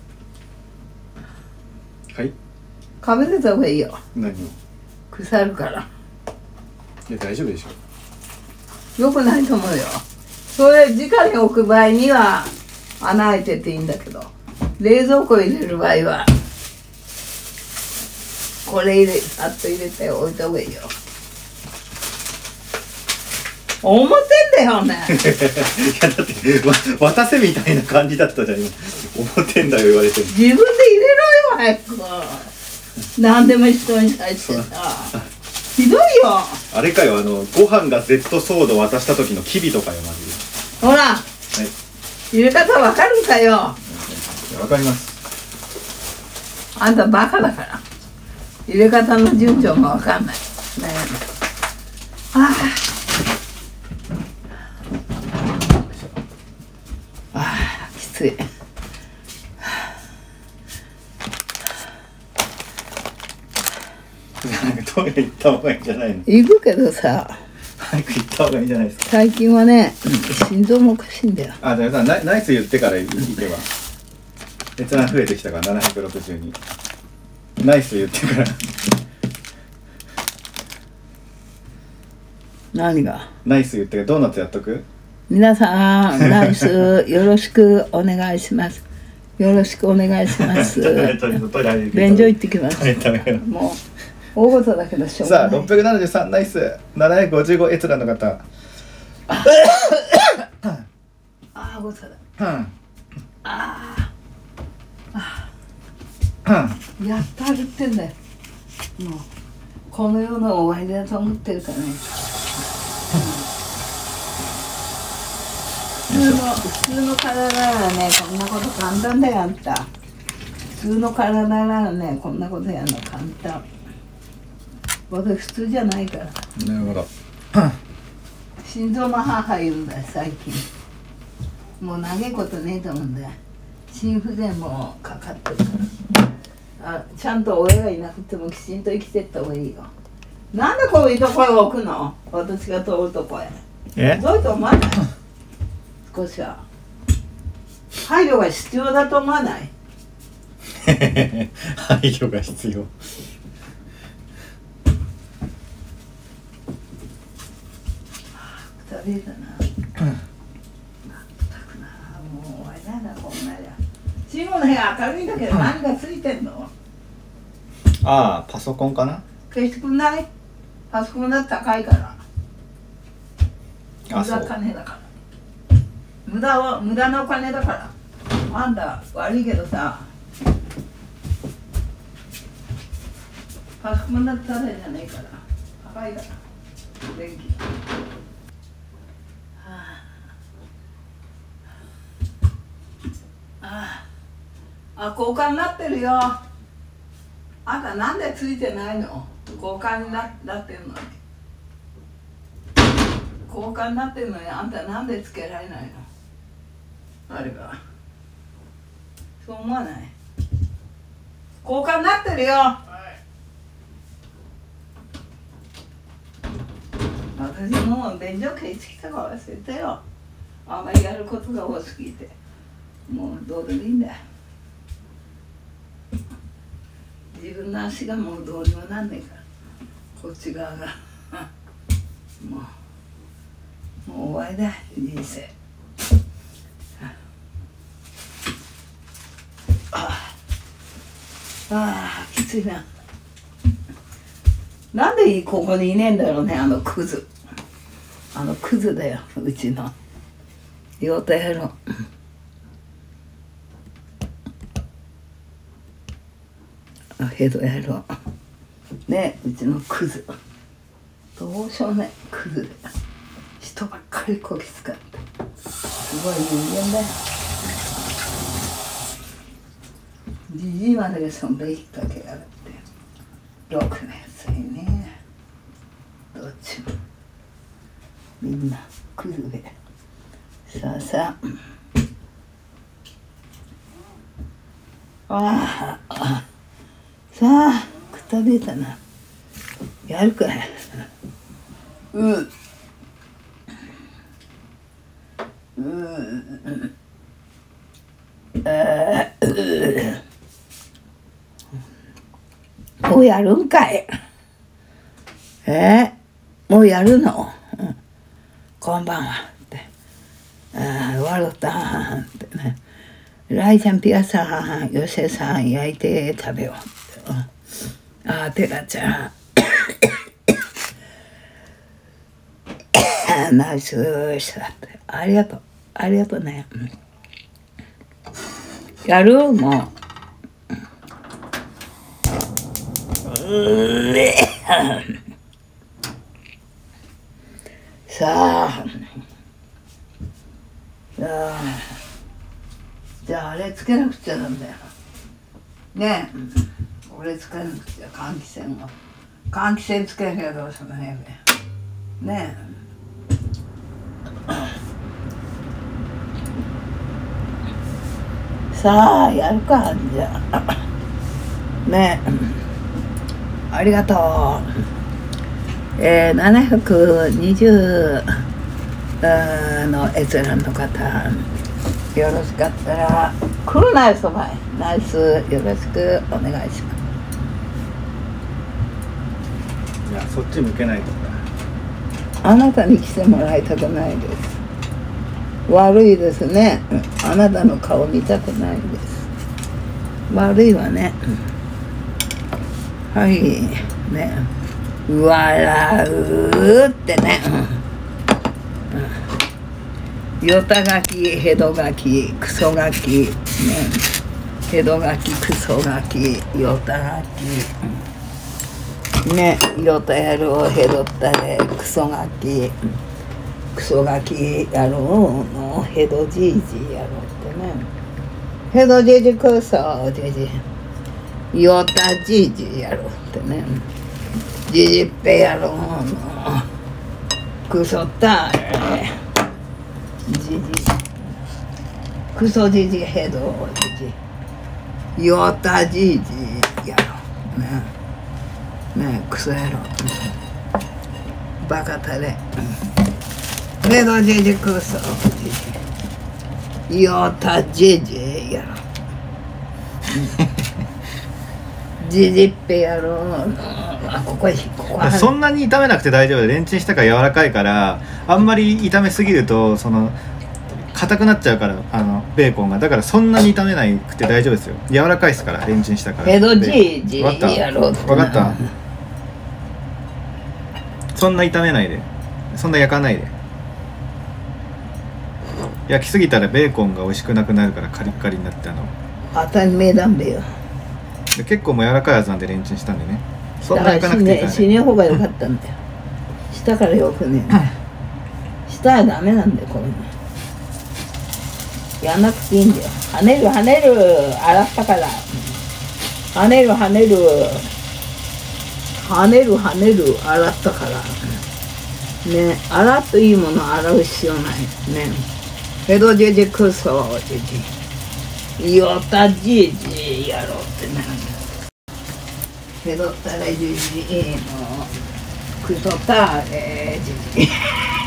はい。 かぶせた方がいいよ。 何を？ 腐るから。 いや、大丈夫でしょ。 よくないと思うよ。それ直に置く場合には穴開いてていいんだけど、冷蔵庫入れる場合はこれパッと入れて置いた方がいいよ。思ってんだよね。 いや、だって渡せみたいな感じだったじゃん、今。思ってんだよ、言われても。 自分で入れろよ、早く。何でも人に対してさ。ひどいよ。 あれかよ、ご飯が Z ソード渡した時のキビとかよ、マジで。 ほら、 はい。 入れ方わかるかよ。 わかります。 あんたバカだから。入れ方の順序がわかんない。ねえ。ああ、きつい。 トイレ行った方がいいんじゃないの？ 行くけどさ、 早く行った方がいいんじゃないですか。 最近はね、心臓もおかしいんだよ。 あ、じゃあナイス言ってから行けば。閲覧増えてきたから762。ナイス言ってから。 何が？ ナイス言ってからドーナツやっとく？ 皆さん、ナイスよろしくお願いします。よろしくお願いします。便所行ってきます。もう大事だけどしょうがない。 さあ、673ナイス。755閲覧の方。 ああ、ごさだ。ああ。やっと歩ってんだよ。もうこの世の終わりだと思ってるからね。普通の体ならね、こんなこと簡単だよ、あんた。普通の体ならね、こんなことやるの簡単。私普通じゃないから。 なるほど。 心臓の母いるんだよ、最近。もう長いことねえと思うんだよ。心不全もかかってるから。ちゃんと親がいなくてもきちんと生きてった方がいいよ。なんでこういうとこへ置くの？私が通るとこへ。どういうと思わない？少しは配慮が必要だと思わない？ 配慮が必要。 くたびれたな。まったくな、もう終わりだな、こんなじゃ。シモの部屋明るいんだけど何がついてんの？ ああ、パソコンかな？ 消してくんない？パソコンだって高いから。無駄金だから。無駄なお金だから。あんた悪いけどさ、パソコンだってただじゃねえから高いから電気。交換になってるよ。あんたなんでついてないの？交換になってるのに。交換になってるのにあんたなんでつけられないの？あれが。そう思わない？交換になってるよ。私もう便所ケチ来たから忘れたよ。あんまりやることが多すぎて。もうどうでもいいんだよ。自分の足がもうどうにもなんねえから。こっち側がもう終わりだ、人生。きついな。 なんでここにいねえんだろうね、あのクズ。あのクズだよ、うちの。ヨタ野郎。ヘド野郎。ね、うちのクズ。どうしようもないクズで。人ばっかりこき使って。すごい人間だよ。じじいまでそんな引っ掛けやがって。ろくなやついね。どっちも。みんなクズで。さあさあ。さあ、くたびれたな。やるかい。もうやるんかい。もうやるの、こんばんはって。笑ったってね。ライちゃんピアさん、ヨセさん焼いて食べようって。ペガちゃん。ナイスしたって。ありがとう。ありがとうね。やるもう。さあ。じゃああれつけなくちゃなんだよ。ねえ。俺つけなくちゃ、換気扇を。換気扇つけなきゃどうすんのね。ねえ。さあやるか、じゃあ。ねえ。ありがとう。720の閲覧の方、よろしかったら来るなよ、そばへ。ナイス、よろしくお願いします。 いや、そっち向けないとか。 あなたに来てもらいたくないです。悪いですね。あなたの顔見たくないです。悪いわね。はいね。笑うってね。ヨタガキ、ヘドガキ、クソガキ、ね。ヘドガキ、クソガキ、ヨタガキ。ね、ヨタ野郎、ヘドったれ、クソガキ。クソガキ野郎のヘドじいじ野郎ってね。ヘドじいじクソじいじ。ヨタじいじ野郎ってね。じじっぺ野郎のクソったれ。じじ。クソじじヘドじじ。ヨタじいじ野郎。ねえ、クソ野郎。バカタレ。ヘドじじクソじじ。ヨタじじ野郎。じじっぺ野郎の。ここそんなに炒めなくて大丈夫で、レンチンしたから柔らかいから、あんまり炒めすぎると硬くなっちゃうから、ベーコンが。だからそんなに炒めなくて大丈夫ですよ。柔らかいですから、レンチンしたから。 ヘドじじやろうって。 分かった。そんな炒めないで、そんな焼かないで。焼きすぎたらベーコンが美味しくなくなるから、カリッカリになって当たり前だんべよ。 結構もう柔らかいやつなんでレンチンしたんでね。そんな焼かなくていいからね。 死ね方が良かったんだよ。下からよくね。下はダメなんだよ、これ。やんなくていいんだよ。跳ねる跳ねる、洗ったから。跳ねる跳ねる。跳ねる跳ねる、洗ったから。ね、洗っといいもの洗う必要ない。ね。ヘドジェジェクソジェジ。ヨタジジやろうってね。ヘドタレジジのクソタレジジ。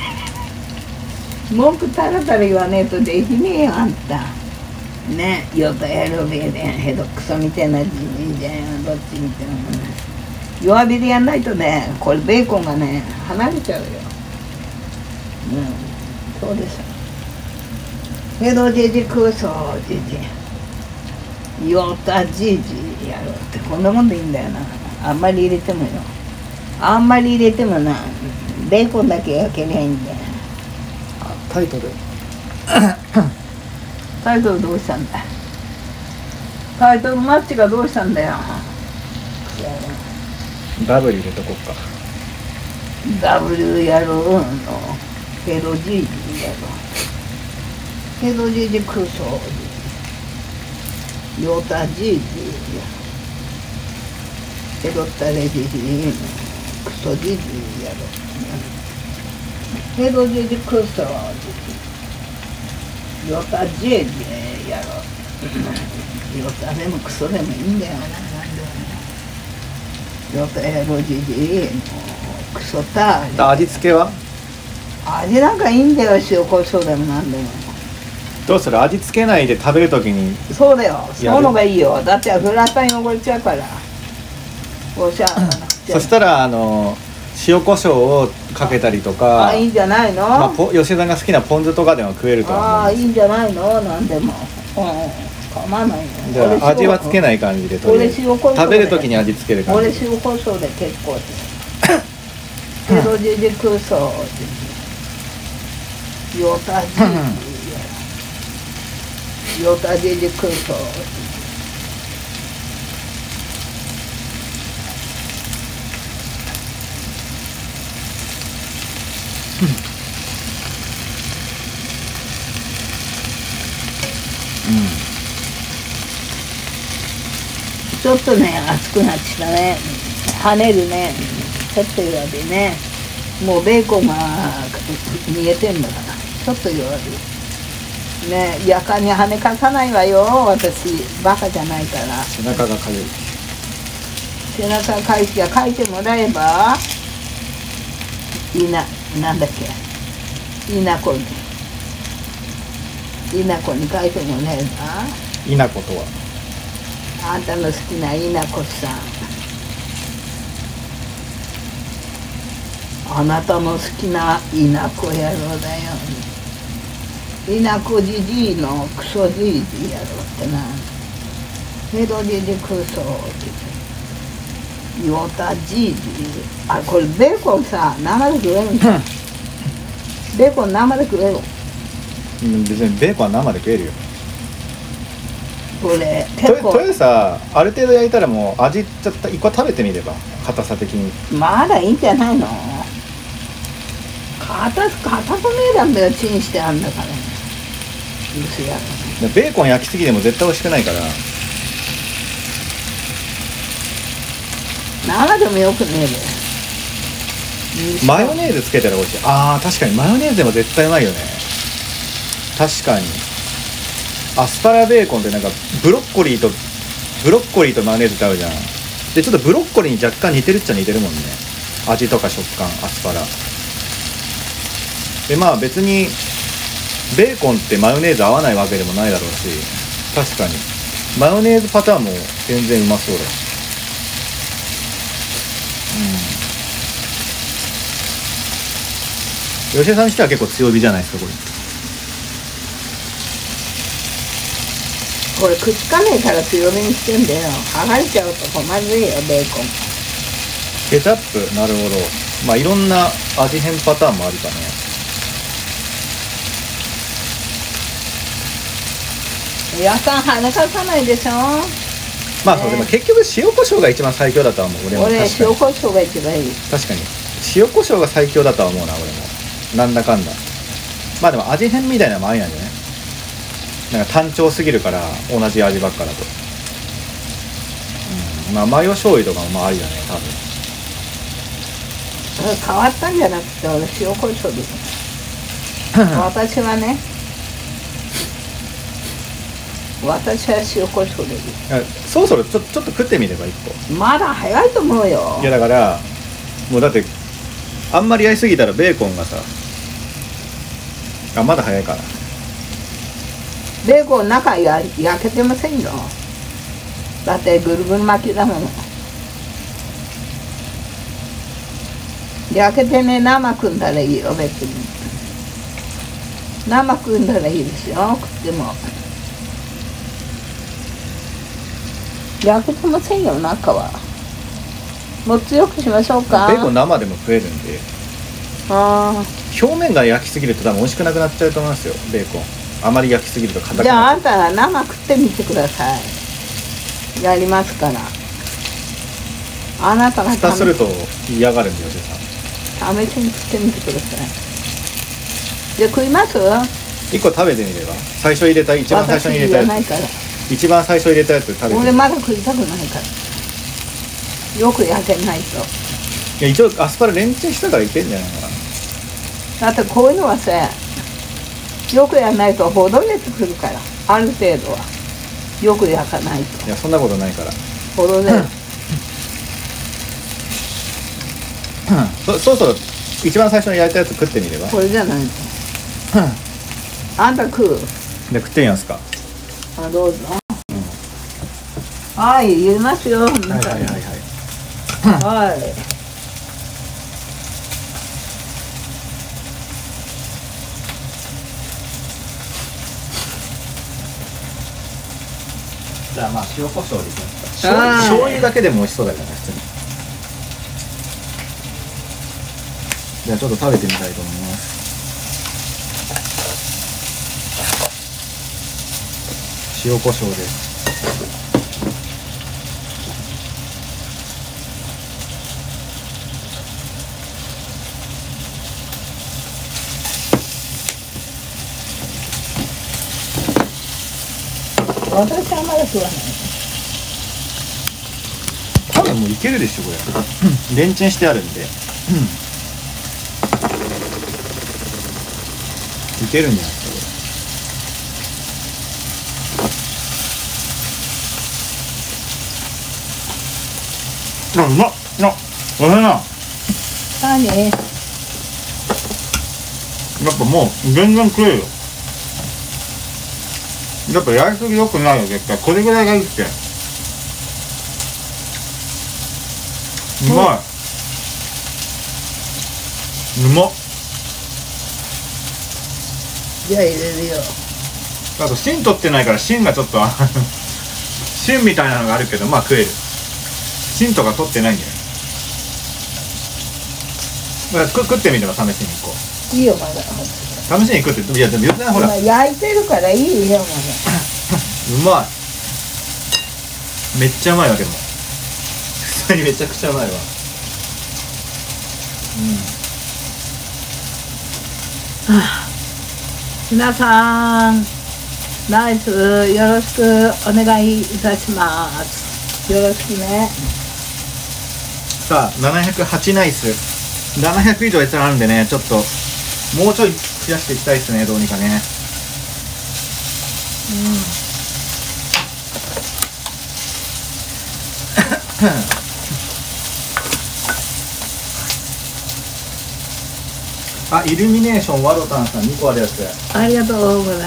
文句たらたら言わねえとできねえよ、あんた。ね、ヨタやろべえでヘドクソみたいなじじじゃん、どっち見てもね。弱火でやんないとね、これベーコンがね、離れちゃうよ。そうでしょ。ヘドジジクソジジ。ヨタジジやろうってこんなもんでいいんだよな。あんまり入れてもよ。 あんまり入れてもな、ベーコンだけ焼けりゃいいんだよ。 タイトルタイトルどうしたんだ。タイトルマッチがどうしたんだよ。 ダブル入れとこっか。 W やろうのヘロジージやろう。ヘロジージクソヨタジージヘロタレジジクソジジやろう。ヘロジージクソヨタジージやろう。ヨタでもクソでもいいんだよな。なんでもヨタヘロジジクソタ味付けは味なんかいいんだよ。塩コショウでもなんでも。 どうする？味付けないで食べるときに。 そうだよ、そうのがいいよ。だってフライパン汚れちゃうからおしゃそしたら塩コショウをかけたりとか、 いいんじゃないの、 吉田さんが好きなポン酢とかでも食えると思う。 いいんじゃないの、なんでも、構わないよ。 じゃあ味はつけない感じで、とりあえず食べるときに味付ける感じ。 俺塩コショウで結構ヘロジジクソヨタジヨタジジクソちょっとね熱くなってきたね。跳ねるね。ちょっと弱火ね。もうベーコンが見えてんだからちょっと弱火ね。やかに跳ねかさないわよ私。バカじゃないから。 背中がかゆい。 背中かいて書いてもらえばなんだっけ稲子に書いてもらえば。 稲子とはあんたの好きな稲子さん。あなたの好きな稲子野郎だよ。稲子じじいのクソじいじやろってな。ヘロジジクソヨタじいじ。これベーコンさ生で食えるんだ。ベーコン生で食える。 別にベーコンは生で食えるよ。 これ結構とりあえずさ、ある程度焼いたらもう味ちょっと一個食べてみれば、硬さ的に。 まだいいんじゃないの。硬くねえだんだよ。チンしてあんだからね。 ベーコン焼きすぎでも絶対美味しくないから。 生でもよくねえで。 マヨネーズつけたら美味しい。確かにマヨネーズでも絶対うまいよね。確かにアスパラベーコンってなんかブロッコリーとマヨネーズってあるじゃん。でちょっとブロッコリーに若干似てるっちゃ似てるもんね。味とか食感。アスパラで別にベーコンってマヨネーズ合わないわけでもないだろうし、確かにマヨネーズパターンも全然うまそうだし。吉田さんにしては結構強火じゃないですかこれくっつかねえから強火にしてんだよ。剥がれちゃうと困るよベーコン。 ケチャップ、なるほど。いろんな味変パターンもあるかね。 野菜跳ねかさないでしょ。 そうでも結局塩コショウが一番最強だとは思う。 俺塩コショウが一番いい。 確かに塩コショウが最強だとは思うな俺も。なんだかんだでも味変みたいなのもありなんじゃない。なんか単調すぎるから同じ味ばっかだと。マヨ醤油とかもありだね多分。 変わったんじゃなくて俺塩コショウです私はね。私は塩コショウでいい。 そろそろちょっと食ってみれば一個。 まだ早いと思うよ。 いやだからもうだってあんまり焼いすぎたらベーコンがさまだ早いから。 ベーコン中焼けてませんよ。だってぐるぐる巻きだもの。焼けてね。生食んだらいいよ別に。生食んだらいいですよ食っても。焼けてませんよ中は。 もう強くしましょうか。 ベーコン生でも食えるんで、 あ表面が焼きすぎると多分美味しくなくなっちゃうと思いますよ。ベーコンあまり焼きすぎると硬くなっちゃう。 じゃああんたが生食ってみてください。やりますから。あなたが蓋すると嫌がるんで、吉田さん。 試しに食ってみてください。じゃあ食います？ 1個食べてみれば。最初入れた一番最初に入れたやつ、 私じゃないから。 一番最初入れたやつ食べてみ俺れば。 まだ食いたくないから。よく焼けないと。 いや一応アスパラレンチンしたからいけんじゃないかな。 だってこういうのはさ、よくやらないとほどれてくるから、ある程度はよく焼かないといやそんなことないから。 ほどれる。 そろそろ一番最初に焼いたやつ食ってみれば。 これじゃないの。あんた食う？ で食ってみますか。 あ、どうぞ。はい、入れますよ。 はいはいはいはい。 はい。 じゃあまあ塩コショウでいきますか。 はい醤油だけでも美味しそうだから普通に。じゃあちょっと食べてみたいと思います。塩コショウです。 私はまだ食わない。 多分もういけるでしょこれ。レンチンしてあるんで。いけるんじゃないですかこれ。うまっ。おいしいな。 何？ やっぱもう全然食えるよ。やっぱやりすぎ良くないよ絶対。これぐらいがいいって。うまい。うまっ。 じゃあ入れるよ。 あと芯取ってないから芯がちょっと芯みたいなのがあるけどまあ食える。芯とか取ってないんだよ。だから食ってみれば試しにこう。 いいよまだ。 試しに食って。いやでも言ってないほら。 今焼いてるからいいよまだ。 うまい。めっちゃうまいわ。でも普通にめちゃくちゃうまいわ。 皆さんナイスよろしくお願いいたします。よろしくね。 さあ708ナイス。700以上閲覧あるんでね、ちょっともうちょい増やしていきたいですね、どうにかね。あ、イルミネーションワロタンさん2個あるやつ。 ありがとうございます。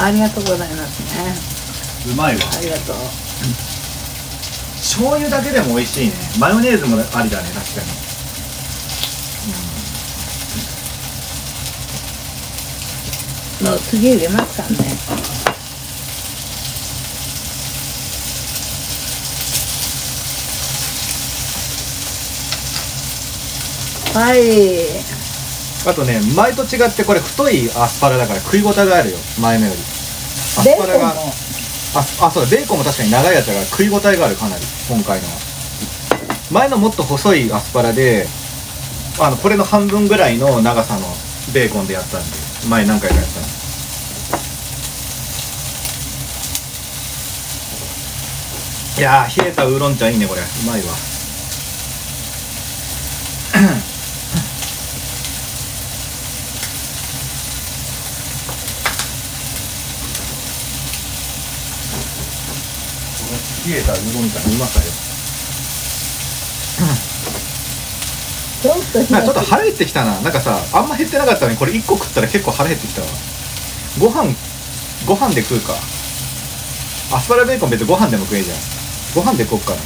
ありがとうございますね。 うまいわ。 ありがとう。 醤油だけでも美味しいね。マヨネーズもありだね、確かに。 もう次入れますかね。はい。 あとね、前と違ってこれ太いアスパラだから食い応えがあるよ、前のより。アスパラがそうだ、ベーコンも確かに長いやつだから食い応えがある、かなり今回のは。前のもっと細いアスパラでこれの半分ぐらいの長さのベーコンでやったんで、前何回かやったんで。いやー、冷えたウーロン茶いいね、これうまいわ。冷えたウーロン茶のうまさよ。 ちょっとなんかちょっと腹減ってきたな。なんかさ、あんま減ってなかったのにこれ1個食ったら結構腹減ってきたわ。ご飯で食うか。アスパラベーコン別にご飯でも食えじゃん。ご飯で食おっかな。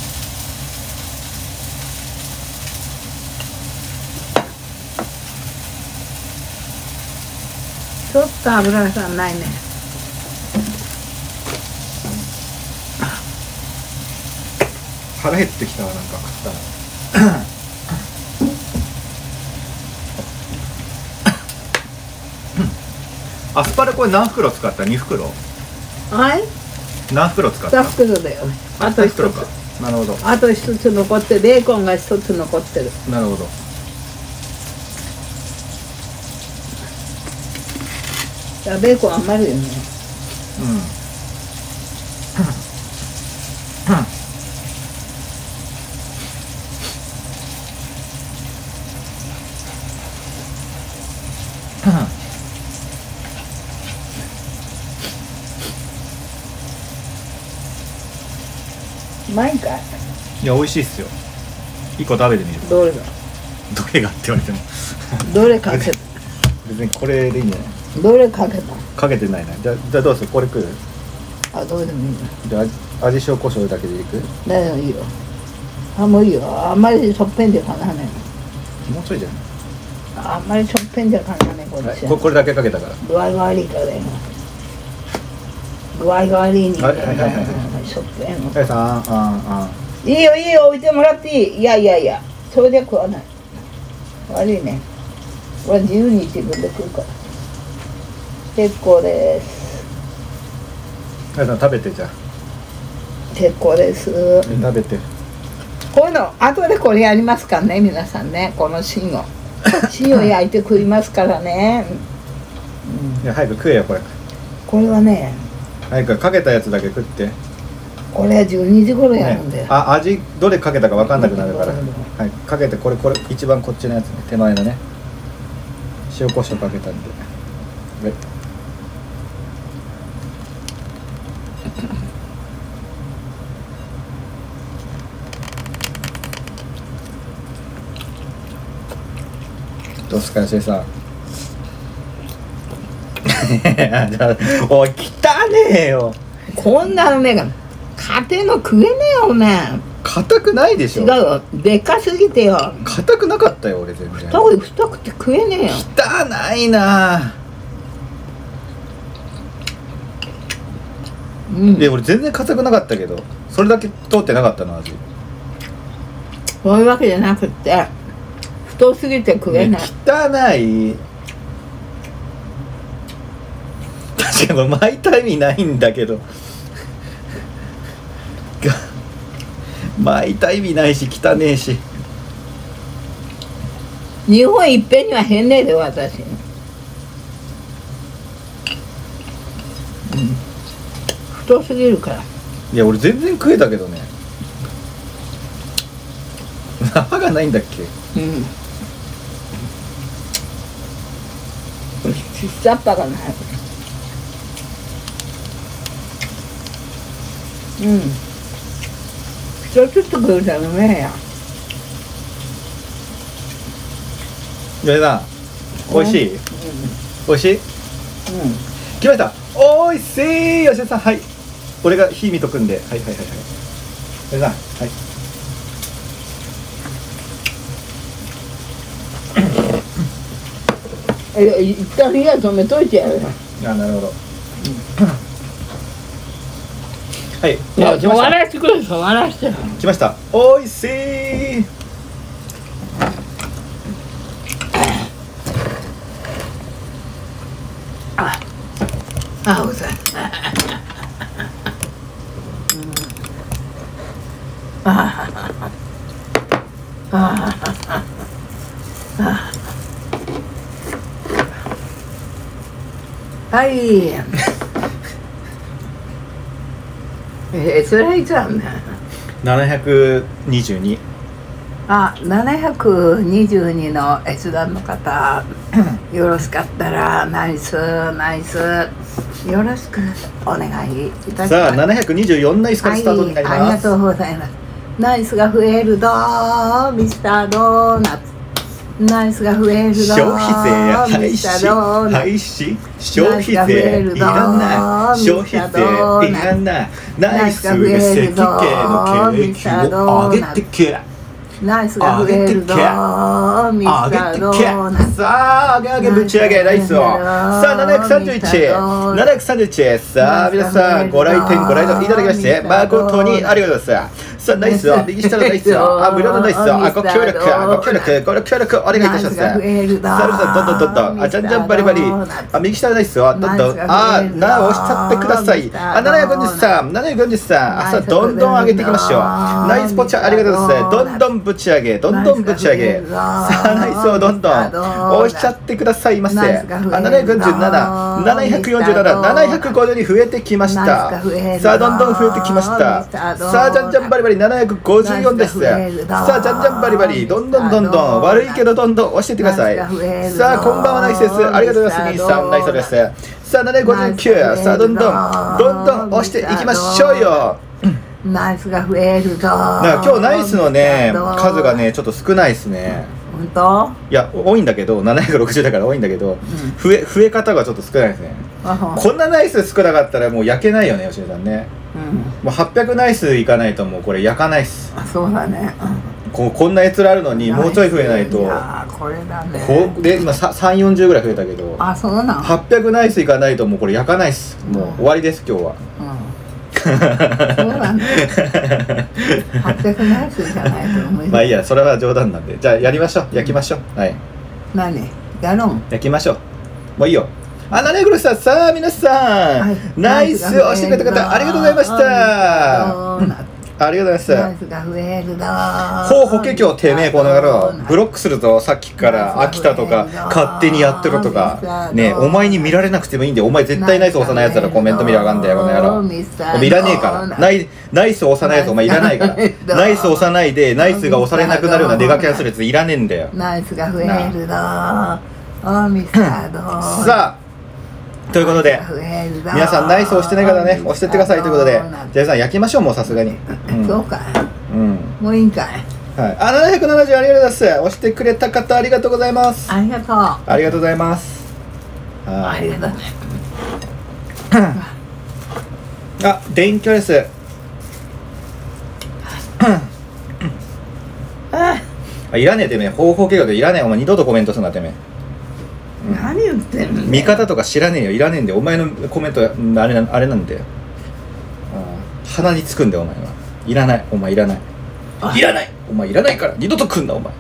ちょっと油がないね。 腹減ってきたわ、なんか食ったら。 アスパラこれ何袋使った？ 2 袋？ はい。 何袋使った？ 2袋だよ。あと1 袋か。 つ。 なるほど。 あと1つ残ってる。ベーコンが1つ残ってる。 なるほど。 いや、ベーコン余るよね。うまいかい。 いや、美味しいっすよ。1個食べてみる。 どれだ。 どれがって言われてもどれかけた。 別にこれでいいんじゃない？ どれかけた。 かけてないな。じゃあどうする？これ食う？ あ、どうでもいいの。 じゃあ味塩コショウだけでいく？ だよ、いいよ。あ、もういいよ。あんまりしょっぺんでかなね。 もうちょいじゃない？ あんまりしょっぺんでかなね、こっちは。 これだけかけたから。 具合が悪いから今。具合が悪いに。しょっぺんを。 はいさん、 いいよいいよ、置いてもらっていい。いやいやいや、それで食わない。悪いね。俺は自由に自分で食うから。結構です。 はいさん食べてじゃあ。 結構です。 食べて。 こういうの後でこれやりますからね、皆さんね。この芯を焼いて食いますからね。 いや早く食えよこれ。 これはね、 早くかけたやつだけ食って。 これは12時頃やるんだよ。 あ、味どれかけたか分かんなくなるから。はい、かけてこれ一番こっちのやつね、手前のね。塩コショウかけたんで。どうすか、吉井さん。じゃあ、おい、汚ねえよ。 こんなのね、家庭の食えねえよね。 硬くないでしょ。 違うよ、でかすぎてよ。 硬くなかったよ、俺全然。 太くて食えねえよ。 汚いな。で、俺全然硬くなかったけど、それだけ通ってなかったの味。 そういうわけじゃなくて、太すぎて食えない。 汚い。確かにこれ巻いた意味ないんだけど。巻いた意味ないし汚ねえし。 日本いっぺんには変ねえで私。太すぎるから。 いや俺全然食えたけどね。歯がないんだっけ？ ちっちゃっぱがない。ちょっと食うたらうめえや。 吉田さん、美味しい？美味しい？来ました。おいしい。吉田さん、はい。俺が火見とくんで、はい。吉田さん、はい。 一旦火は止めといてやる。 あ、なるほど。はい。 いや、終わらしてくれ、終わらして。 来ました。おいしい。 うざい。はい。それいつあんねん。 722。 722の閲覧の方、よろしかったらナイスよろしくお願いいたします。 さあ724ナイスからスタートになります。 ありがとうございます。ナイスが増えるどーミスタードーナツ。ナイスが増えるど消費税廃止、消費税いらない、消費税いらない、ナイスが石器系の景気を上げてけ、 ナイスが増えるぞーミスタードーナツ。 さあ上げぶち上げナイスを。さあ731、さあ皆さんご来店いただきまして誠にありがとうございます。 さあナイスよ、右下のナイスよ、無料のナイスよ、ご協力ご協力お願いいたします。さあ皆さんどんどんじゃんじゃんバリバリ、右下のナイスよ、どんどん押しちゃってください。743、743、さあどんどん上げていきましょう。ナイスポチャありがとうございます。どんどんぶち上げ、どんどんぶち上げ、さあナイスをどんどん押しちゃってくださいませ。747、747、750に増えてきました。さあどんどん増えてきました。さあじゃんじゃんバリバリ754です。さあじゃんじゃんバリバリ、どんどん悪いけどどんどん押していってください。さあこんばんはナイスです。ありがとうございます。兄さんナイスです。さあ759、さあどんどん押していきましょうよ。 ナイスが増えると。 今日ナイスのね数がねちょっと少ないですね。 本当？ いや多いんだけど、760だから多いんだけど、増え方がちょっと少ないですね。こんなナイス少なかったらもう焼けないよね、吉田さんね。もう800ナイスいかないともうこれ焼かないっす。 そうだね。 こんな閲覧あるのにもうちょい増えないと。 いやこれだね。 で今340ぐらい増えたけど、 あ、そうなの。 800ナイスいかないともうこれ焼かないっす。もう終わりです今日は。 そうなんだ。800ナイスじゃないと思う。 まあいいや、それは冗談なんで、じゃあやりましょう、焼きましょう。はい。 何やろう。 焼きましょう。もういいよ。ナグロさん、さあ皆さん、ナイス押してくれた方ありがとうございました。ありがとうございます。ほうほけきょてめえこの野郎、ブロックするとさっきから飽きたとか勝手にやってるとかね、お前に見られなくてもいいんで、お前絶対ナイス押さないやつらコメント見りゃあかんだよこの野郎。お前いらねえから、ナイス押さないやつお前いらないから、ナイス押さないでナイスが押されなくなるようなネガキャンするやついらねえんだよ。 ナイスが増えるださあということで皆さんナイス押してないからね、押してってくださいということで、じゃあさん焼きましょう、もうさすがに。 そうかい。もういいんかい。 はい、770ありがとうございます。押してくれた方ありがとうございます。 ありがとう。 ありがとうございます。 ありがとうね。 あ、電気です。いらねえてめえ、方法計画いらねえ、お前二度とコメントすんなてめえ。 何言ってんの。 見方とか知らねえよ、いらねえんで、お前のコメントあれなんだよ。鼻につくんだよお前は。いらない、お前いらない、いらない、お前いらないから二度と来んなお前。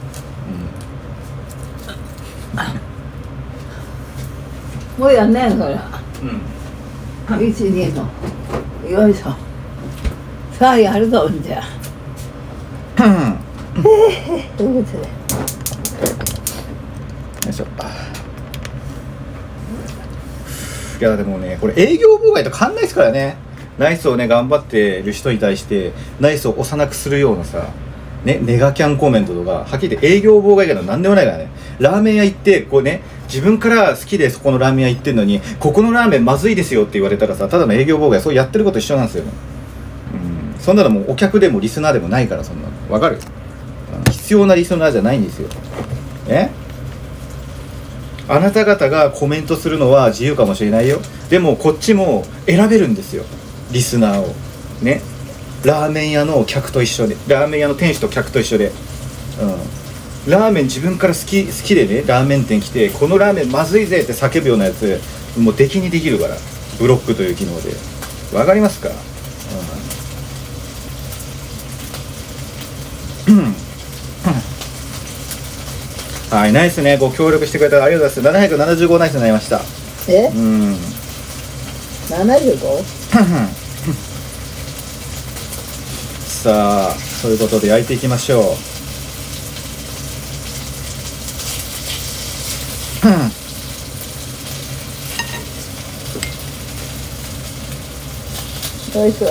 もうやんねえそれ。12のよいしょ。さあやるぞじゃあ。よいしょ。いやでもね、これ営業妨害と変わんないですからね。ナイスをね頑張ってる人に対してナイスを押さなくするようなさ、ね、ネガキャンコメントとかはっきり言って営業妨害がなんでもないからね。ラーメン屋行ってこうね、自分から好きでそこのラーメン屋行ってんのに、ここのラーメンまずいですよって言われたらさ、ただの営業妨害、そうやってること一緒なんですよ。そんなのもうお客でもリスナーでもないから、そんなの分かる。必要なリスナーじゃないんですよ。あなた方がコメントするのは自由かもしれないよ。でもこっちも選べるんですよ、リスナーをね。ラーメン屋の客と一緒で、ラーメン屋の店主と客と一緒で、ラーメン自分から好きでね、ラーメン店来てこのラーメンまずいぜって叫ぶようなやつもう敵にできるから、ブロックという機能で。わかりますか？はい、ナイスね、ご協力してくれたらありがとうございます。775ナイスになりました。 75？ さあ、そういうことで焼いていきましょう。 よいしょ。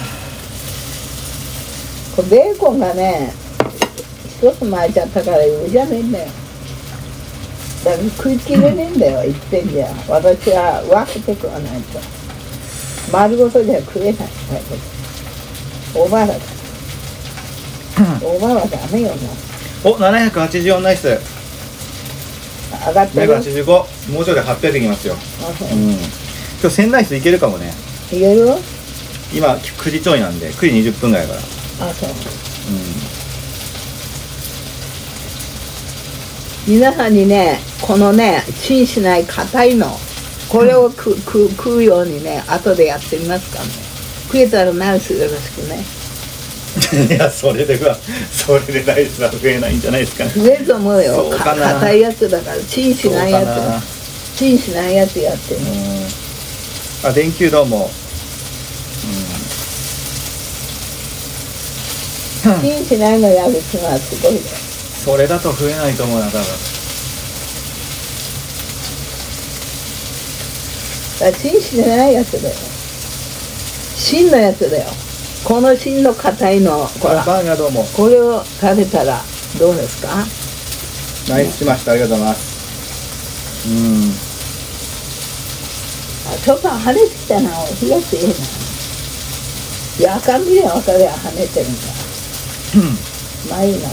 これベーコンがね一つ巻いちゃったから上じゃねえんだよ。だから食い切れねえんだよ、言ってんじゃん。私は分けて食わないと丸ごとじゃ食えない。おばあだから、おばあはダメよな。 お、784ナイス。 上がってる。 785、もうちょいで800いきますよ。今日1000ナイスいけるかもね。 いける？ 今9時ちょいなんで、9時20分ぐらいから。 あ、そう。皆さんにね、このね、チンしない硬いの、これを食うようにね、後でやってみますからね。食えたらナイスよろしくね。 いや、それでライスは増えないんじゃないですかね。 増えると思うよ。 そうかな。 硬いやつだからチンしないやそうかな。 つ、チンしないやつやってる。 あ、電球どうも。 チンしないのやる気はすごいね。 それだと増えないと思うな、多分。 チンしないやつだよ。芯のやつだよ。この芯の硬いの、ほら。 バーガーどうも。 これを食べたらどうですか？ ナイスしました。ありがとうございます。 ちょっと跳ねてきたな、火が強いな。いや、赤身で分かりゃ跳ねてるんだ。まあいいな、こ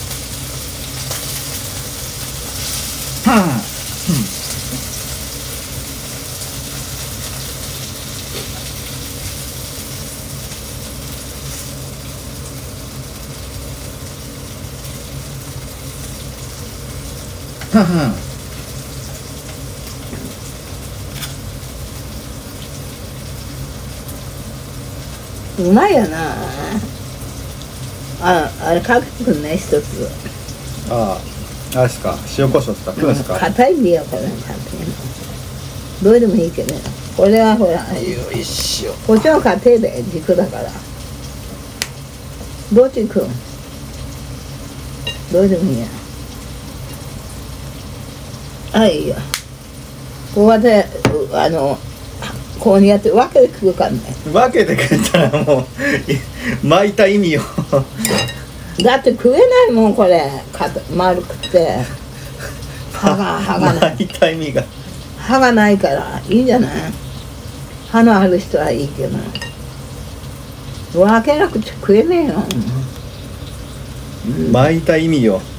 れ。うまいやな。あれかけてくんね、一つ。 あれですか、塩コショウ使ってるんですか。 硬いんだよ、これ。どれでもいいけど、これはほら、 よいしょ。 こっちの家庭で軸だから。どっち行くん？どれでもいいや。あ、いいよ。こうやって、こうやって分けてくるからね。 分けてくれたらもう巻いた意味をだって食えないもん、これ。丸くて。歯がない。 巻いた意味が。 歯がないからいいじゃない。歯のある人はいいけど。分けなくちゃ食えねえよ。 巻いた意味よ。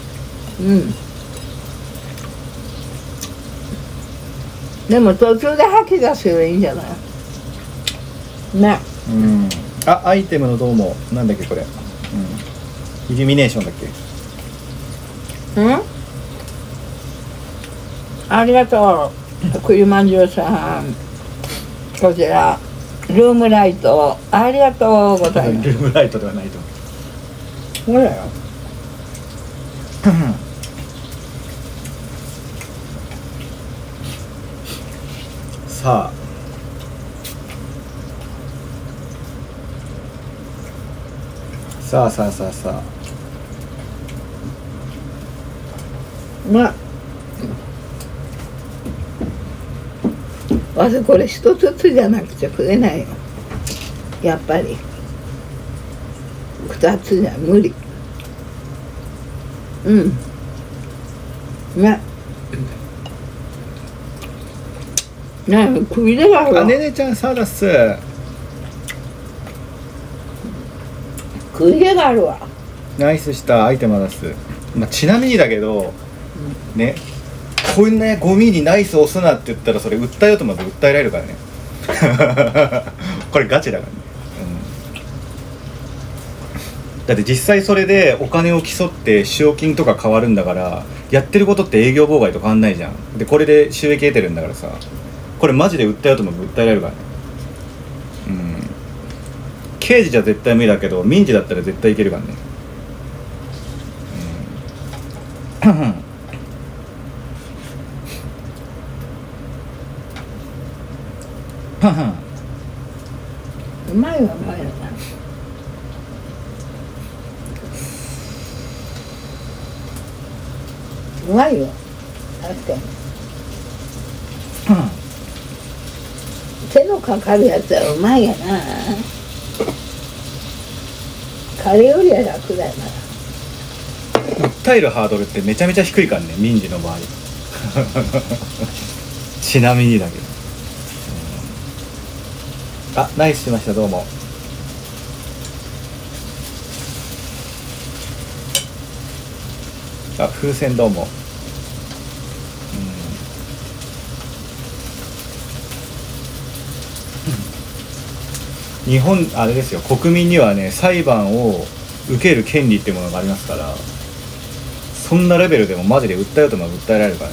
でも途中で吐き出せばいいんじゃないね。 あ、アイテムのどうも。なんだっけこれ。イルミネーションだっけ。 ありがとう。栗まんじゅうさん。こちらルームライトありがとうございます。 ルームライトではないとほらよ。 さあまわずこれ一つずつじゃなくちゃ食えないよ。やっぱり二つじゃ無理。ね食いでがあるわ。 ねねちゃんサーダス。 食いでがあるわ。 ナイスしたアイテム出す。ちなみにだけど、ね、こんなゴミにナイス押すなって言ったらそれ訴えようと思って訴えられるからねこれガチだからね、だって実際それでお金を競って使用金とか変わるんだから、やってることって営業妨害と変わんないじゃん。でこれで収益得てるんだからさ、これマジで訴えようと思って訴えられるからね。刑事じゃ絶対無理だけど民事だったら絶対いけるからね。 うまいわうまいわ。うまいよ確かに。手のかかるやつはうまいやな。カレーよりは楽だよな。 訴えるハードルってめちゃめちゃ低いからね、民事の場合ちなみにだけど、ナイスしました。どうも。風船どうも。日本あれですよ、国民にはね裁判を受ける権利っていうものがありますから、そんなレベルでもマジで訴えようとも訴えられるからね。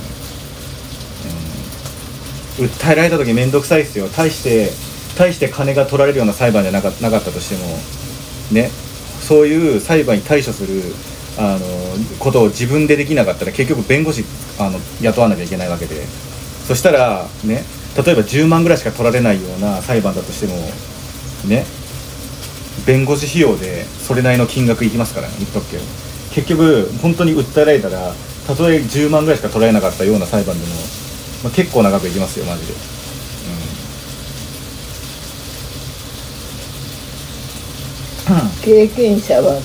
訴えられた時めんどくさいですよ。大して金が取られるような裁判じゃなかったとしてもね、 そういう裁判に対処することを自分でできなかったら結局弁護士雇わなきゃいけないわけで、そしたらね、例えば10万ぐらいしか取られないような裁判だとしてもね、弁護士費用でそれなりの金額いきますからね、言っとくけど、結局本当に訴えられたらたとえ10万ぐらいしか取られなかったような裁判でも、結構長くいきますよマジで。 経験者は語る。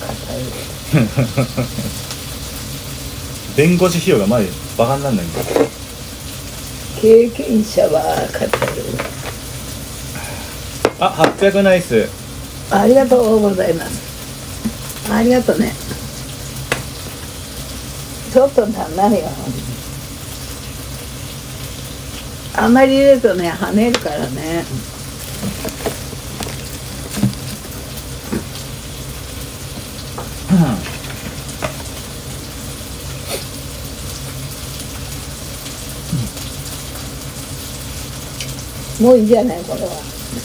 弁護士費用がマジバカになんないんだ。 経験者は語る。 あ、800ナイス。 ありがとうございます。ありがとうね。ちょっと足んないよ。あんまり入れるとね、跳ねるからね。もういいじゃないこれは。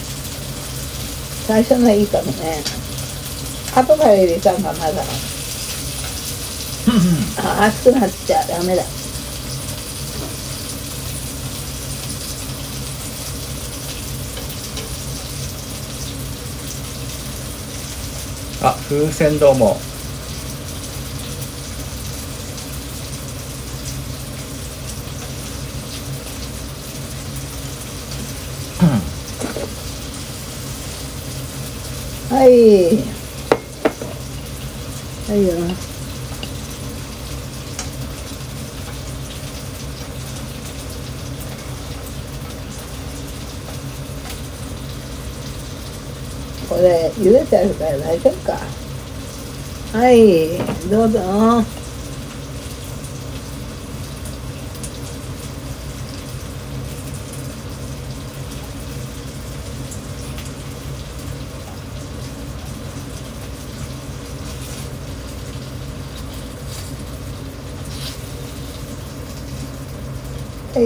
最初のいいかもね。後から入れたんかまだ。熱くなっちゃダメだ。 あ、風船どうも。 はい。はいよ。これ茹でてあるから大丈夫か。はい、どうぞ。はい。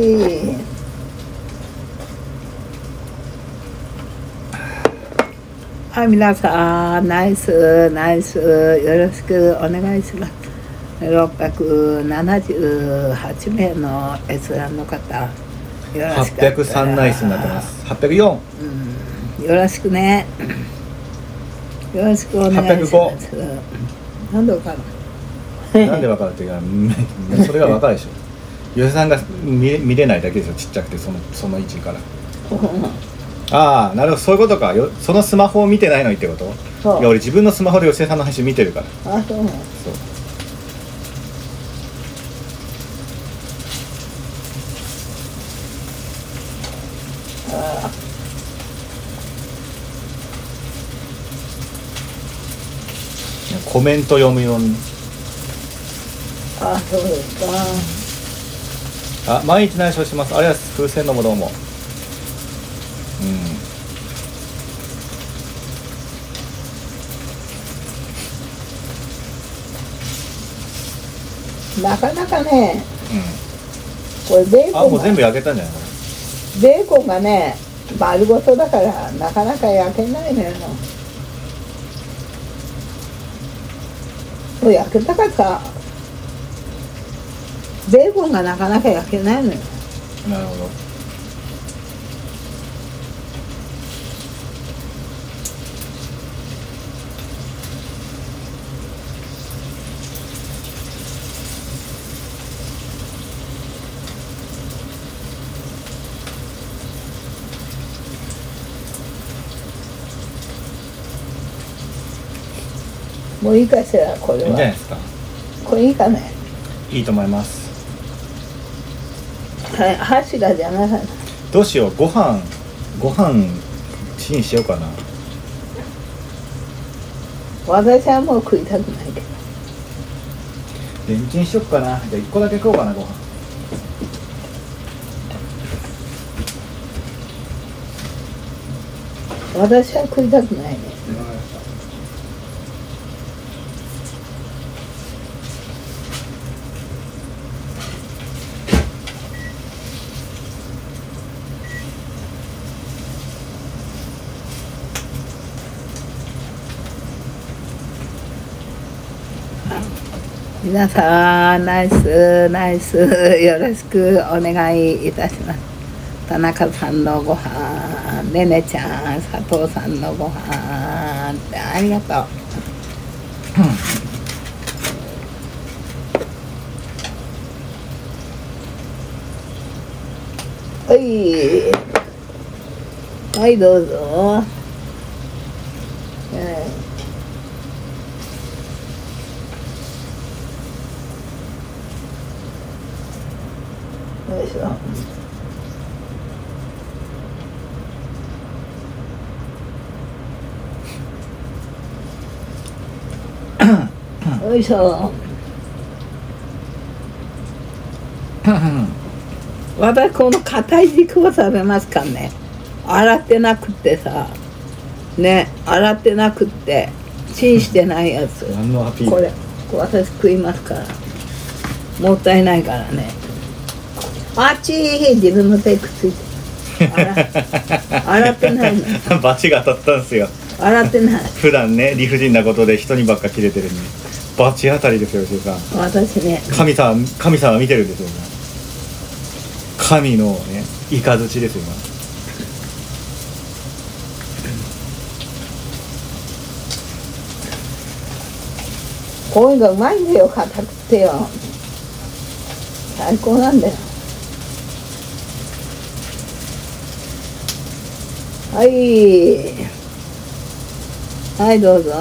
はい、皆さん、ナイス、ナイス、よろしくお願いします。678名の閲覧の方、よろしく。 803ナイスになってます。804。 よろしくね。よろしくお願いします。なんでわかるの？なんでわかるっていうか、それがわかるでしょ。吉田さんが見れないだけですよ、ちっちゃくてその位置から。ああ、なるほど、そういうことか。そのスマホを見てないのにってこと？ そう。 いや、俺自分のスマホで吉田さんの配信見てるから。 あ、そう。そう。ああ。 コメント読むように。 あ、そうですか。あ、毎日内緒します。ありがとうございます。風船のもどうも。 なかなかね、これベーコンが、 もう全部焼けたんじゃない？ ベーコンがね、丸ごとだからなかなか焼けないのよ。もう焼けたかさ、ベーコンがなかなか焼けないのよ。 なるほど。 もういいかしら、これは。 いいんじゃないですか。 これいいかね。 いいと思います。 はい、箸が邪魔だな。 どうしよう、ご飯チンしようかな。 私はもう食いたくないけど。 レンチンしよっかな。じゃあ1個だけ食おうかな、ご飯。 私は食いたくないね。 皆さんナイスナイス、よろしくお願いいたします。田中さんのご飯、ねねちゃん、佐藤さんのご飯ってありがとう。はいはいどうぞ。よいしょ。よいしょ。私この硬い軸を食べますかね。洗ってなくってさね、洗ってなくってチンしてないやつ、 何のアピール。 これ私食いますから、もったいないからね。あっちー、自分の手くっついて洗ってないの。 バチが当たったんですよ。 洗ってない。 普段ね理不尽なことで人にばっか切れてるんで、バチ当たりですよ、吉井さん。 私ね、 神様見てるんですよ、今。神のねイカズチですよ、今。 こういうのうまいんだよ、硬くてよ。最高なんだよ。はいはいどうぞ。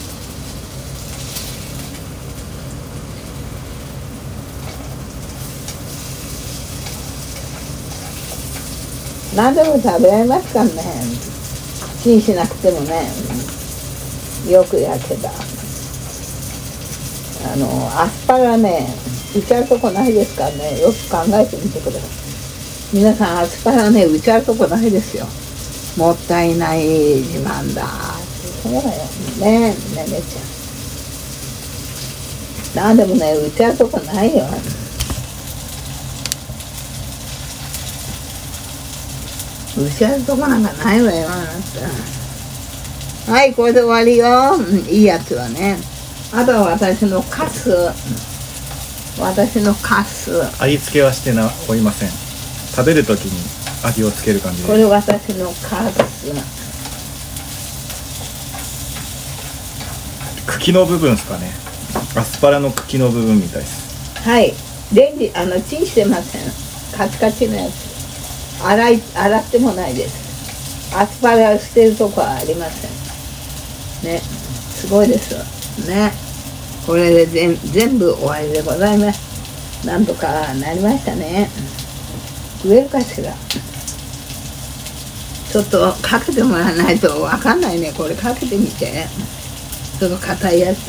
何でも食べられますからね、チンしなくてもね。よく焼けばアスパラね、打ちあるとこないですからね、よく考えてみてください。皆さん、アスパラね、打ちあるとこないですよ。もったいない自慢だ。そうだよね、ねねちゃん。なんでもね、打ちあるとこないよ。打ちあるとこなんかないわよ、あなた。はい、これで終わりよ。いいやつはね。あとは私のカス。 味付けはしておりません。食べるときに味をつける感じで。 これ私のカス。 茎の部分ですかね。アスパラの茎の部分みたいです。 はい、レンジチンしてません。カチカチのやつ。洗ってもないです。アスパラ捨てるとこはありませんね。すごいですね。これで全部終わりでございます。なんとかなりましたね。食えるかしら。ちょっとかけてもらわないとわかんないね。これかけてみて。ちょっと硬いやつ。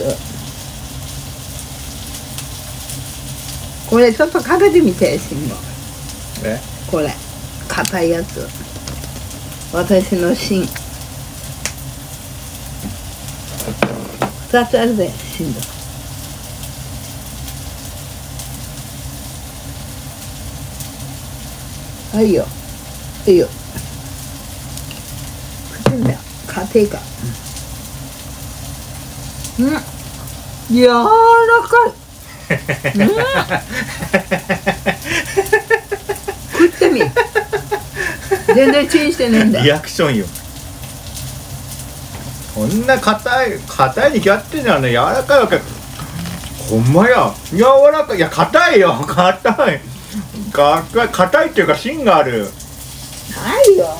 これちょっとかけてみて、しんご。これ硬いやつ。私の芯。2つあるで、しんご。はいよ。いいよ。食ってんだよ。硬いか。柔らかい。食ってみ。全然チンしてねえんだよ。 リアクションよ。こんな硬いに決まってんじゃんね。柔らかいわけ。ほんまや。柔らかい。いや硬いよ。硬いっていうか芯がある。 ないよ。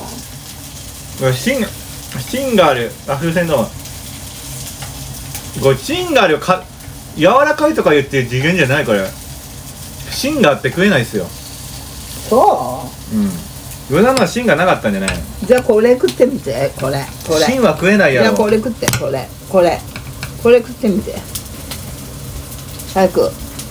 芯がある。風船のこれ芯がある。柔らかいとか言ってる次元じゃない。これ芯があって食えないですよ。 そう。 無駄な芯がなかったんじゃないの。 じゃあこれ食ってみて。これ芯は食えないやろ。 じゃあこれ食って。これ食ってみて。早く。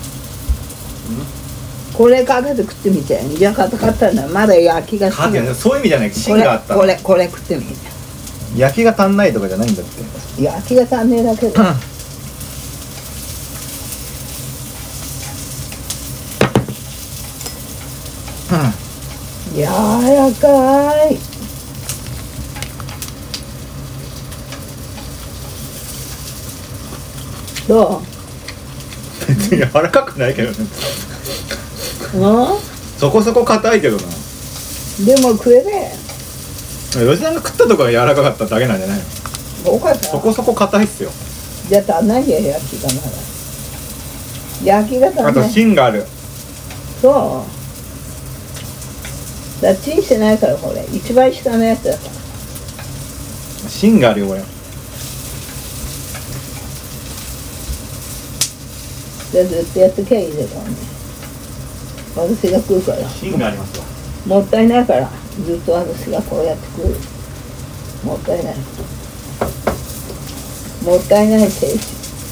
これかけて食ってみて。じゃあ硬かったんだ。まだ焼きが好き。 そういう意味じゃない。芯があった。 これ食ってみて。 焼きが足んないとかじゃないんだって。 焼きが足んねえだけど。柔らかい。どう？ 柔らかくないけどね。 うんそこそこ硬いけどな。 でも食えね吉さんが食ったとこが柔らかかっただけなんじゃないの？ え。おかしそこそこ硬いっすよ。 じゃあ足んないや焼きがなら。焼きが足んない。 あと芯がある。 そう。だからチンしてないからこれ一番下のやつだから。 芯があるよこれ。 でずっとやってきゃいいでからね。私が食うから。 芯がありますわ。 もったいないからずっと私がこうやって食う。もったいない。もったいない亭主。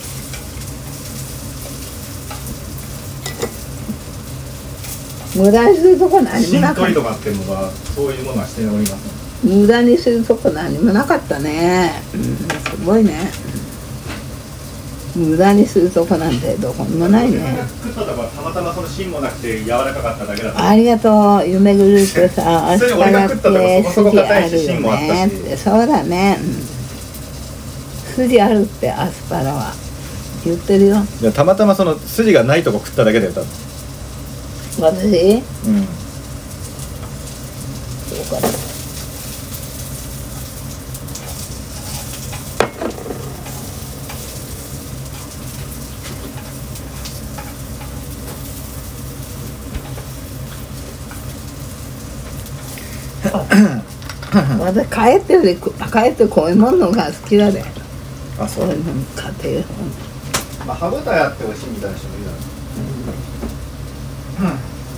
無駄にするとこ何もなかった。 とかっていうのがそういうものはしております。 無駄にするとこ何もなかったね。すごいね。無駄にするとこなんてどこにもないね。 食ったとこはたまたまその芯もなくて柔らかかっただけだった。 ありがとう。夢グループさん、アスパラって筋あるよねって。そうだね。筋あるってアスパラは言ってるよ。 たまたまその筋がないとこ食っただけだよ多分。 私？ うん。 そうかな。私帰ってより帰ってこういうものが好きだね。 あ、そう。 家庭。 まあ歯応えあって美味しいみたいな人もいるだろう。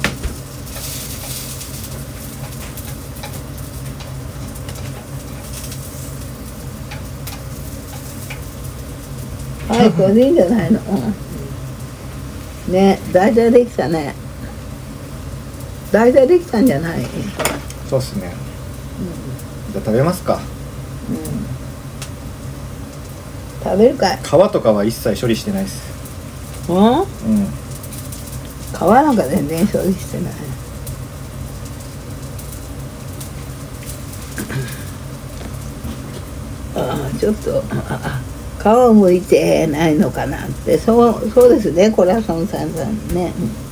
はい、これでいいんじゃないの。ね、大体できたね。大体できたんじゃない。 そうっすね。じゃあ食べますか。 食べるかい。 皮とかは一切処理してないです。 皮なんか全然処理してない。ちょっと皮をむいてないのかなって。そうですね、コラソンさんね。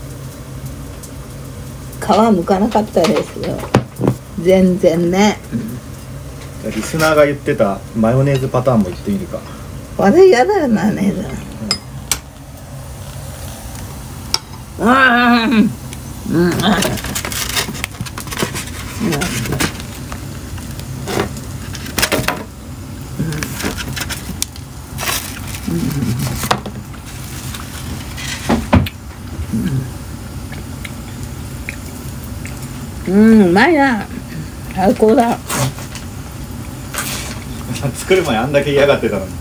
皮むかなかったですよ全然ね。 リスナーが言ってたマヨネーズパターンも言ってみるか。 私やだよマヨネーズ。うまいな。最高だ。 作る前あんだけ嫌がってたのに。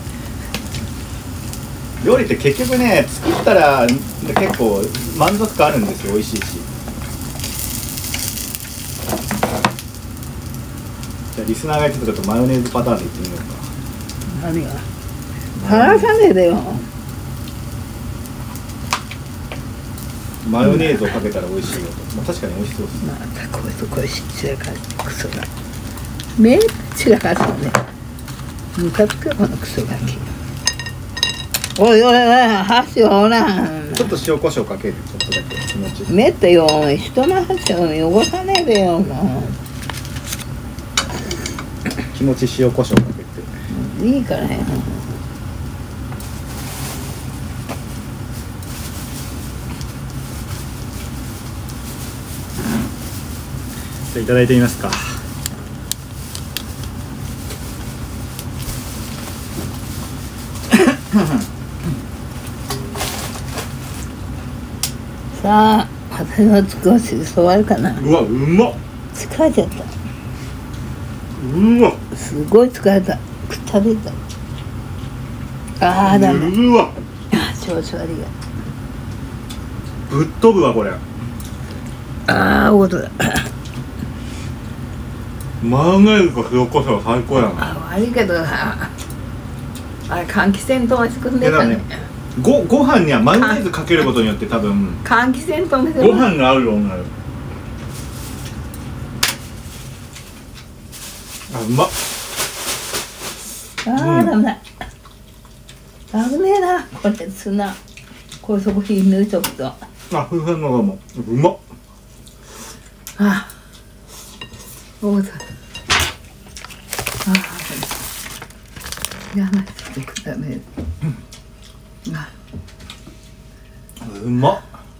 料理って結局ね、作ったら結構満足感あるんですよ。美味しいし。じゃあリスナーが言ってたちょっとマヨネーズパターンでいってみようか。 何が話さねえでよ。 マヨネーズをかけたら美味しいよと。まあ、確かに美味しそうです。 またこいつこれ散らかすクソがめっちゃかすね。ムカつくよこのクソガキ。おいおいおい、箸をほらちょっと塩コショウかける。ちょっとだけ気持ちいい。 めってよ、人の箸を汚さねえでよもう。 気持ち塩コショウかけて。 いいからよ。 じゃあいただいてみますか。 さあ、私の少し座るかな。 うわ、うまっ。 疲れちゃった。 うわ。 すごい疲れた。くたびれた。ああ、ダメ。 うわ。 調子悪いや。 ぶっ飛ぶわこれ。 ああ、音だ。 マヨネーズと塩コショウ最高やな。 悪いけどあれ換気扇と作んでたね。 ご飯にはマヨネーズかけることによって多分換気扇とご飯が合うようになる。あ、うまっ。 ああ、ダメだ。危ねえなこれ砂。 これそこ火抜いとくと。 あ、ふふのがもうまっ。 あ、おうだ。あ、やなしてくだめ。あ、 うまっ。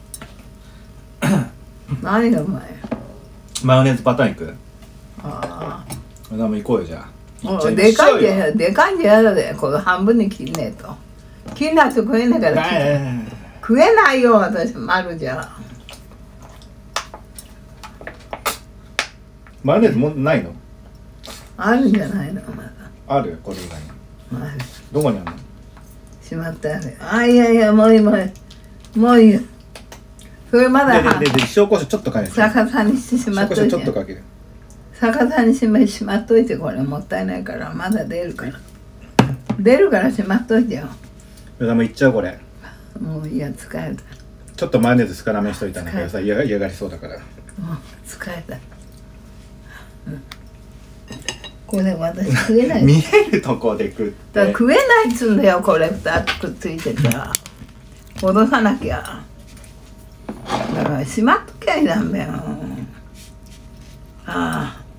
何がうまい。 マヨネーズバター肉。 ああ、でも行こうよじゃあ。 あ、もうでかいんじゃ、でかいんじゃやだで、この半分に切んねえと。切んないと食えねえから食えないよ、私、丸じゃ。 マヨネーズもうないの？ あるんじゃないの、まだ。 あるよ、これ以外に。 ある。 どこにあるの？ しまってある。あ、いやいや、もういい、もういい。もういいよ。それまだで、塩コショウちょっとかけて。 逆さにしてしまっといて。 塩コショウちょっとかける。 逆さにしまっといて、これもったいないからまだ出るから出るからしまっといてよ。 でもいっちゃうこれ。 もういや、疲れた。 ちょっとマヨネーズ少なめにしといたんだけどさ、嫌がりそうだから。 もう疲れた、うん、これ私食えない見えるとこで食って。 だから食えないっつうんだよ、これ2つくっついてたら戻さなきゃ。だからしまっときゃいいだめよ。ああ、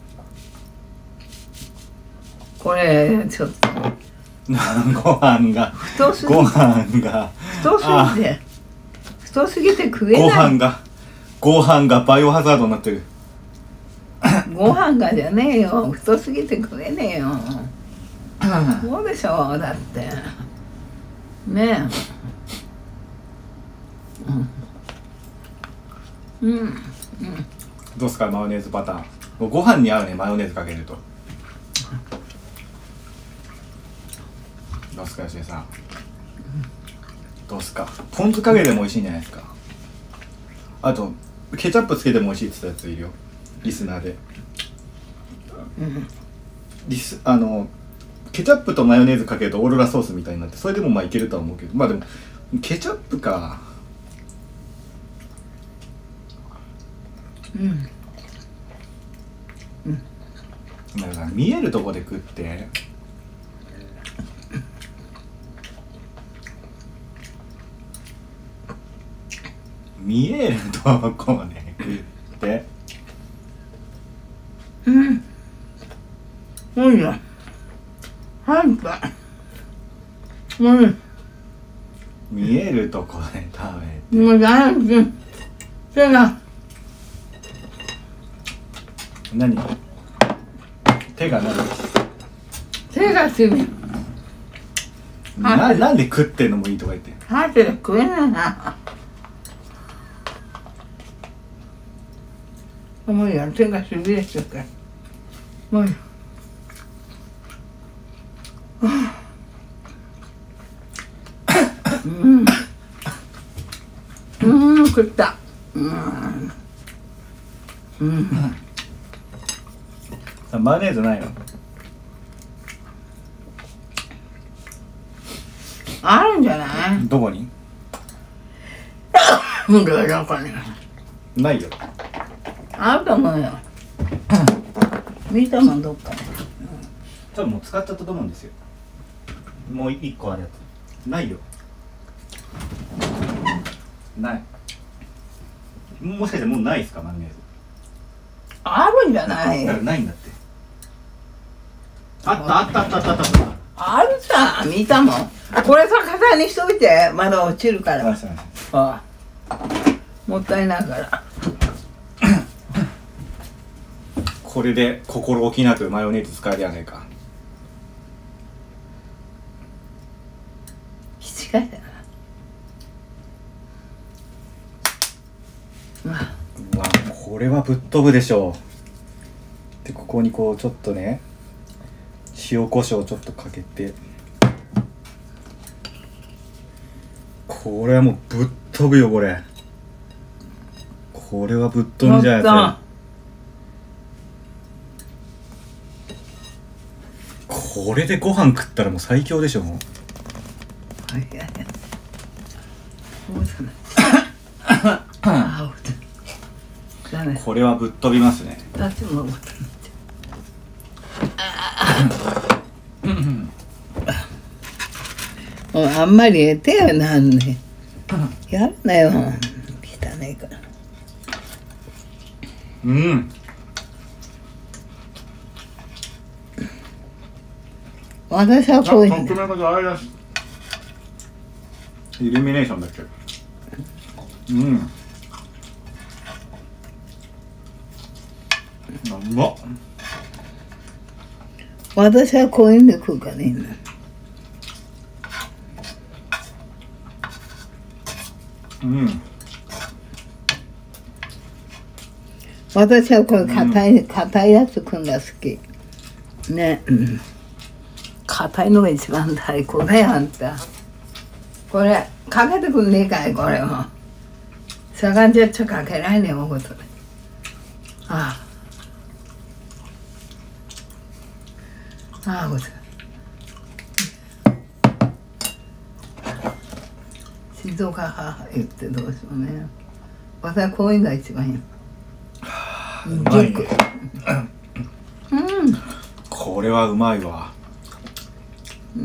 これちょっとご飯が太すぎご飯が太すぎて食えごない。 ご飯がバイオハザードになってる。 ご飯がじゃねえよ、太すぎて食えねえよ。そうでしょ、だってねえ。うん、うん、 どうすかマヨネーズバター。ご飯に合うね、マヨネーズかけると。どうすか吉江さん。どうすか。ポン酢かけても美味しいんじゃないですか。あとケチャップつけても美味しいって言ったやついるよ、リスナーで。ケチャップとマヨネーズかけるとオーロラソースみたいになって、それでもまあいけるとは思うけど、まあでもケチャップか。だから見えるとこで食って。見えるとこで食って。 もういいよ。はいか。 見えるとこで食べて。 もう大丈夫。手が。 何？手が何？ 手がつる。 なんで食ってんのもいいとか言って。 箸で食えないな。もういいよ、手がしびれてるから。もういいよ。食った。 マヨネーズないの？ あるんじゃない？ どこに？ どこに？ ないよ。 あると思うよ。見たもんどっかで。 多分もう使っちゃったと思うんですよ。もう一個あるやつ。ないよ。ない。もしかしてもうないですかマヨネーズ。 あるんじゃない？ ないんだって。あった。 あるさ、見たもん。これ逆さにしといて、まだ落ちるから。ああ、もったいないから。 これで心置きなくマヨネーズ使えるやねえか。 違いだな。 うわ、これはぶっ飛ぶでしょう。でここにこうちょっとね、塩コショウちょっとかけて、これはもうぶっ飛ぶよこれ。これはぶっ飛んじゃうやつ。これでご飯食ったらもう最強でしょもう。 いやいや。 これはぶっ飛びますね。 あんまり手やなんね。 やるなよ。汚いから。 うん。 私はこういうの。 とめことあれだし。イルミネーションだっけ。うん。うまっ。 私はこういうの食うからいいの。 うん。 私はこれ硬いやつ食うのが好き。ね。硬いのが一番最高だよ、あんた。これ、かけてくんねえかい、これを。しゃがんじゃっちゃかけないね、もうことで。ああ。ああ、こと。静岡母言ってどうしようね。私はこういうのが一番いい。 うまいね。 うん。 これはうまいわ。 うん。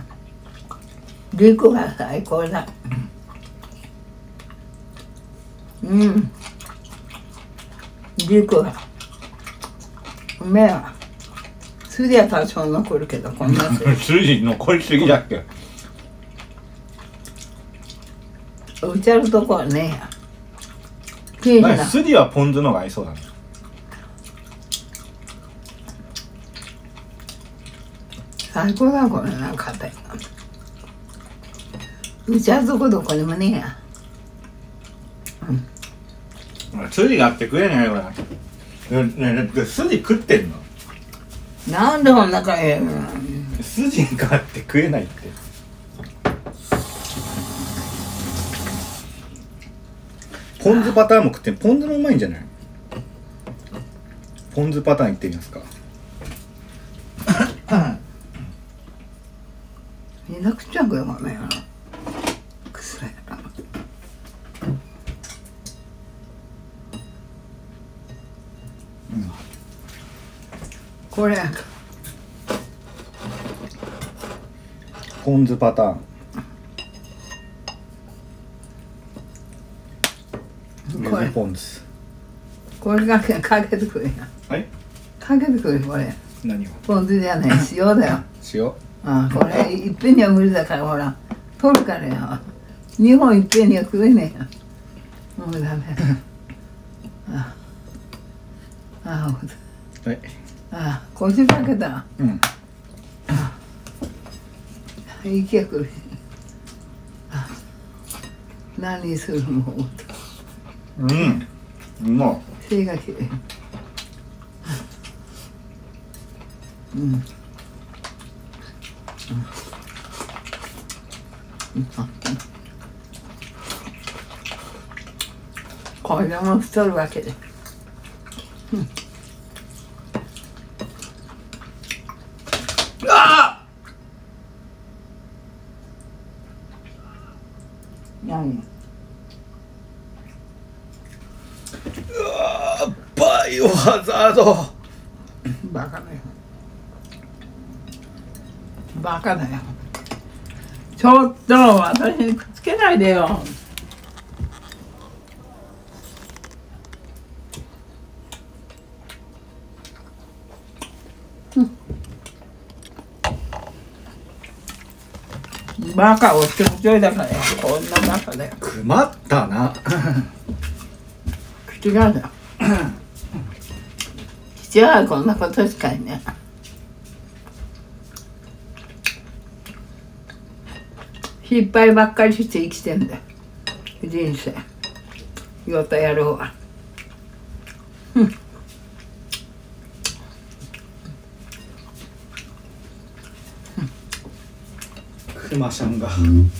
リコが最高だ。うん。リコが。うめえわ。筋は多少残るけど、こんな筋残りすぎだっけ。 うちゃるとこはねえや。きれいな。 筋はポン酢の方が合いそうだね。 最高だ、これな、硬い。うちはどこどこにもねえや。 筋があって食えないよな。ねえ、筋食ってんの？ なんでこんなかええの。 筋があって食えないって。ポン酢パターンも食ってん。ポン酢もうまいんじゃない？ポン酢パターンいってみますか。 めちゃくちゃ食うまねえな。くせえな。これポン酢パターン。 これポン酢。 これかけてくれや。 はい。 かけてくれこれ。 何を？ ポン酢じゃない、塩だよ。 塩。 ああ、これいっぺんには無理だから、ほら取るからよ。2本いっぺんには食えねえよ。もうダメだ。ああ、ああ、 はい。 ああ、腰かけた。 うん。 息が苦しい。ああ、何するもん。 うん。うまい。 背がきれい。うん。これも太るわけで。 あ何？ バイオハザード。 バカだよ。バカだよ。ちょっと私にくっつけないでよ。バカをちょいちょいだからよ。こんなバカだよ。 くまったな。 口がだよ。口はこんなことしかいね。失敗ばっかりして生きてんだよ。人生。よとやろうは。 クマさんが。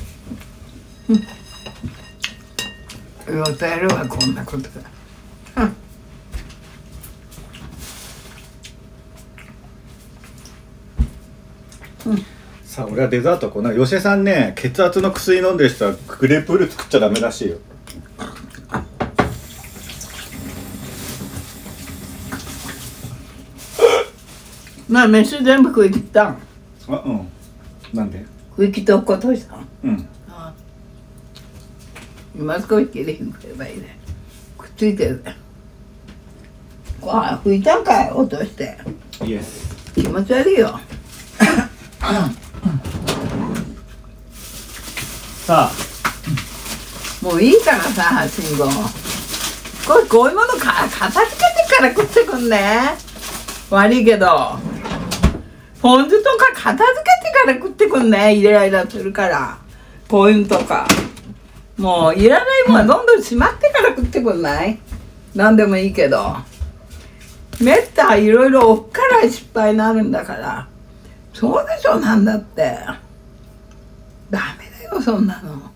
よとやろうはこんなことだ。 さあ俺はデザートこの吉江さんね、血圧の薬飲んでる人はグレープフルーツ食っちゃダメらしいよ。 まあ飯全部食い切ったん。 あ、うん。なんで？ 食い切って落っことしたん。 うん。 あ今少し切りひんくればいいね。くっついてるね。ご飯拭いたんかい、落として。 イエス。 気持ち悪いよ。 さあ、 もういいからさ、慎吾。こういうもの片付けてから食ってくんね。悪いけど。ポン酢とか片付けてから食ってくんね。イライラするから。ポン酢とか。もういらないものはどんどんしまってから食ってくんない？なんでもいいけど。めったはいろいろおっから失敗になるんだから。そうでしょ、なんだって。ダメだよ、そんなの。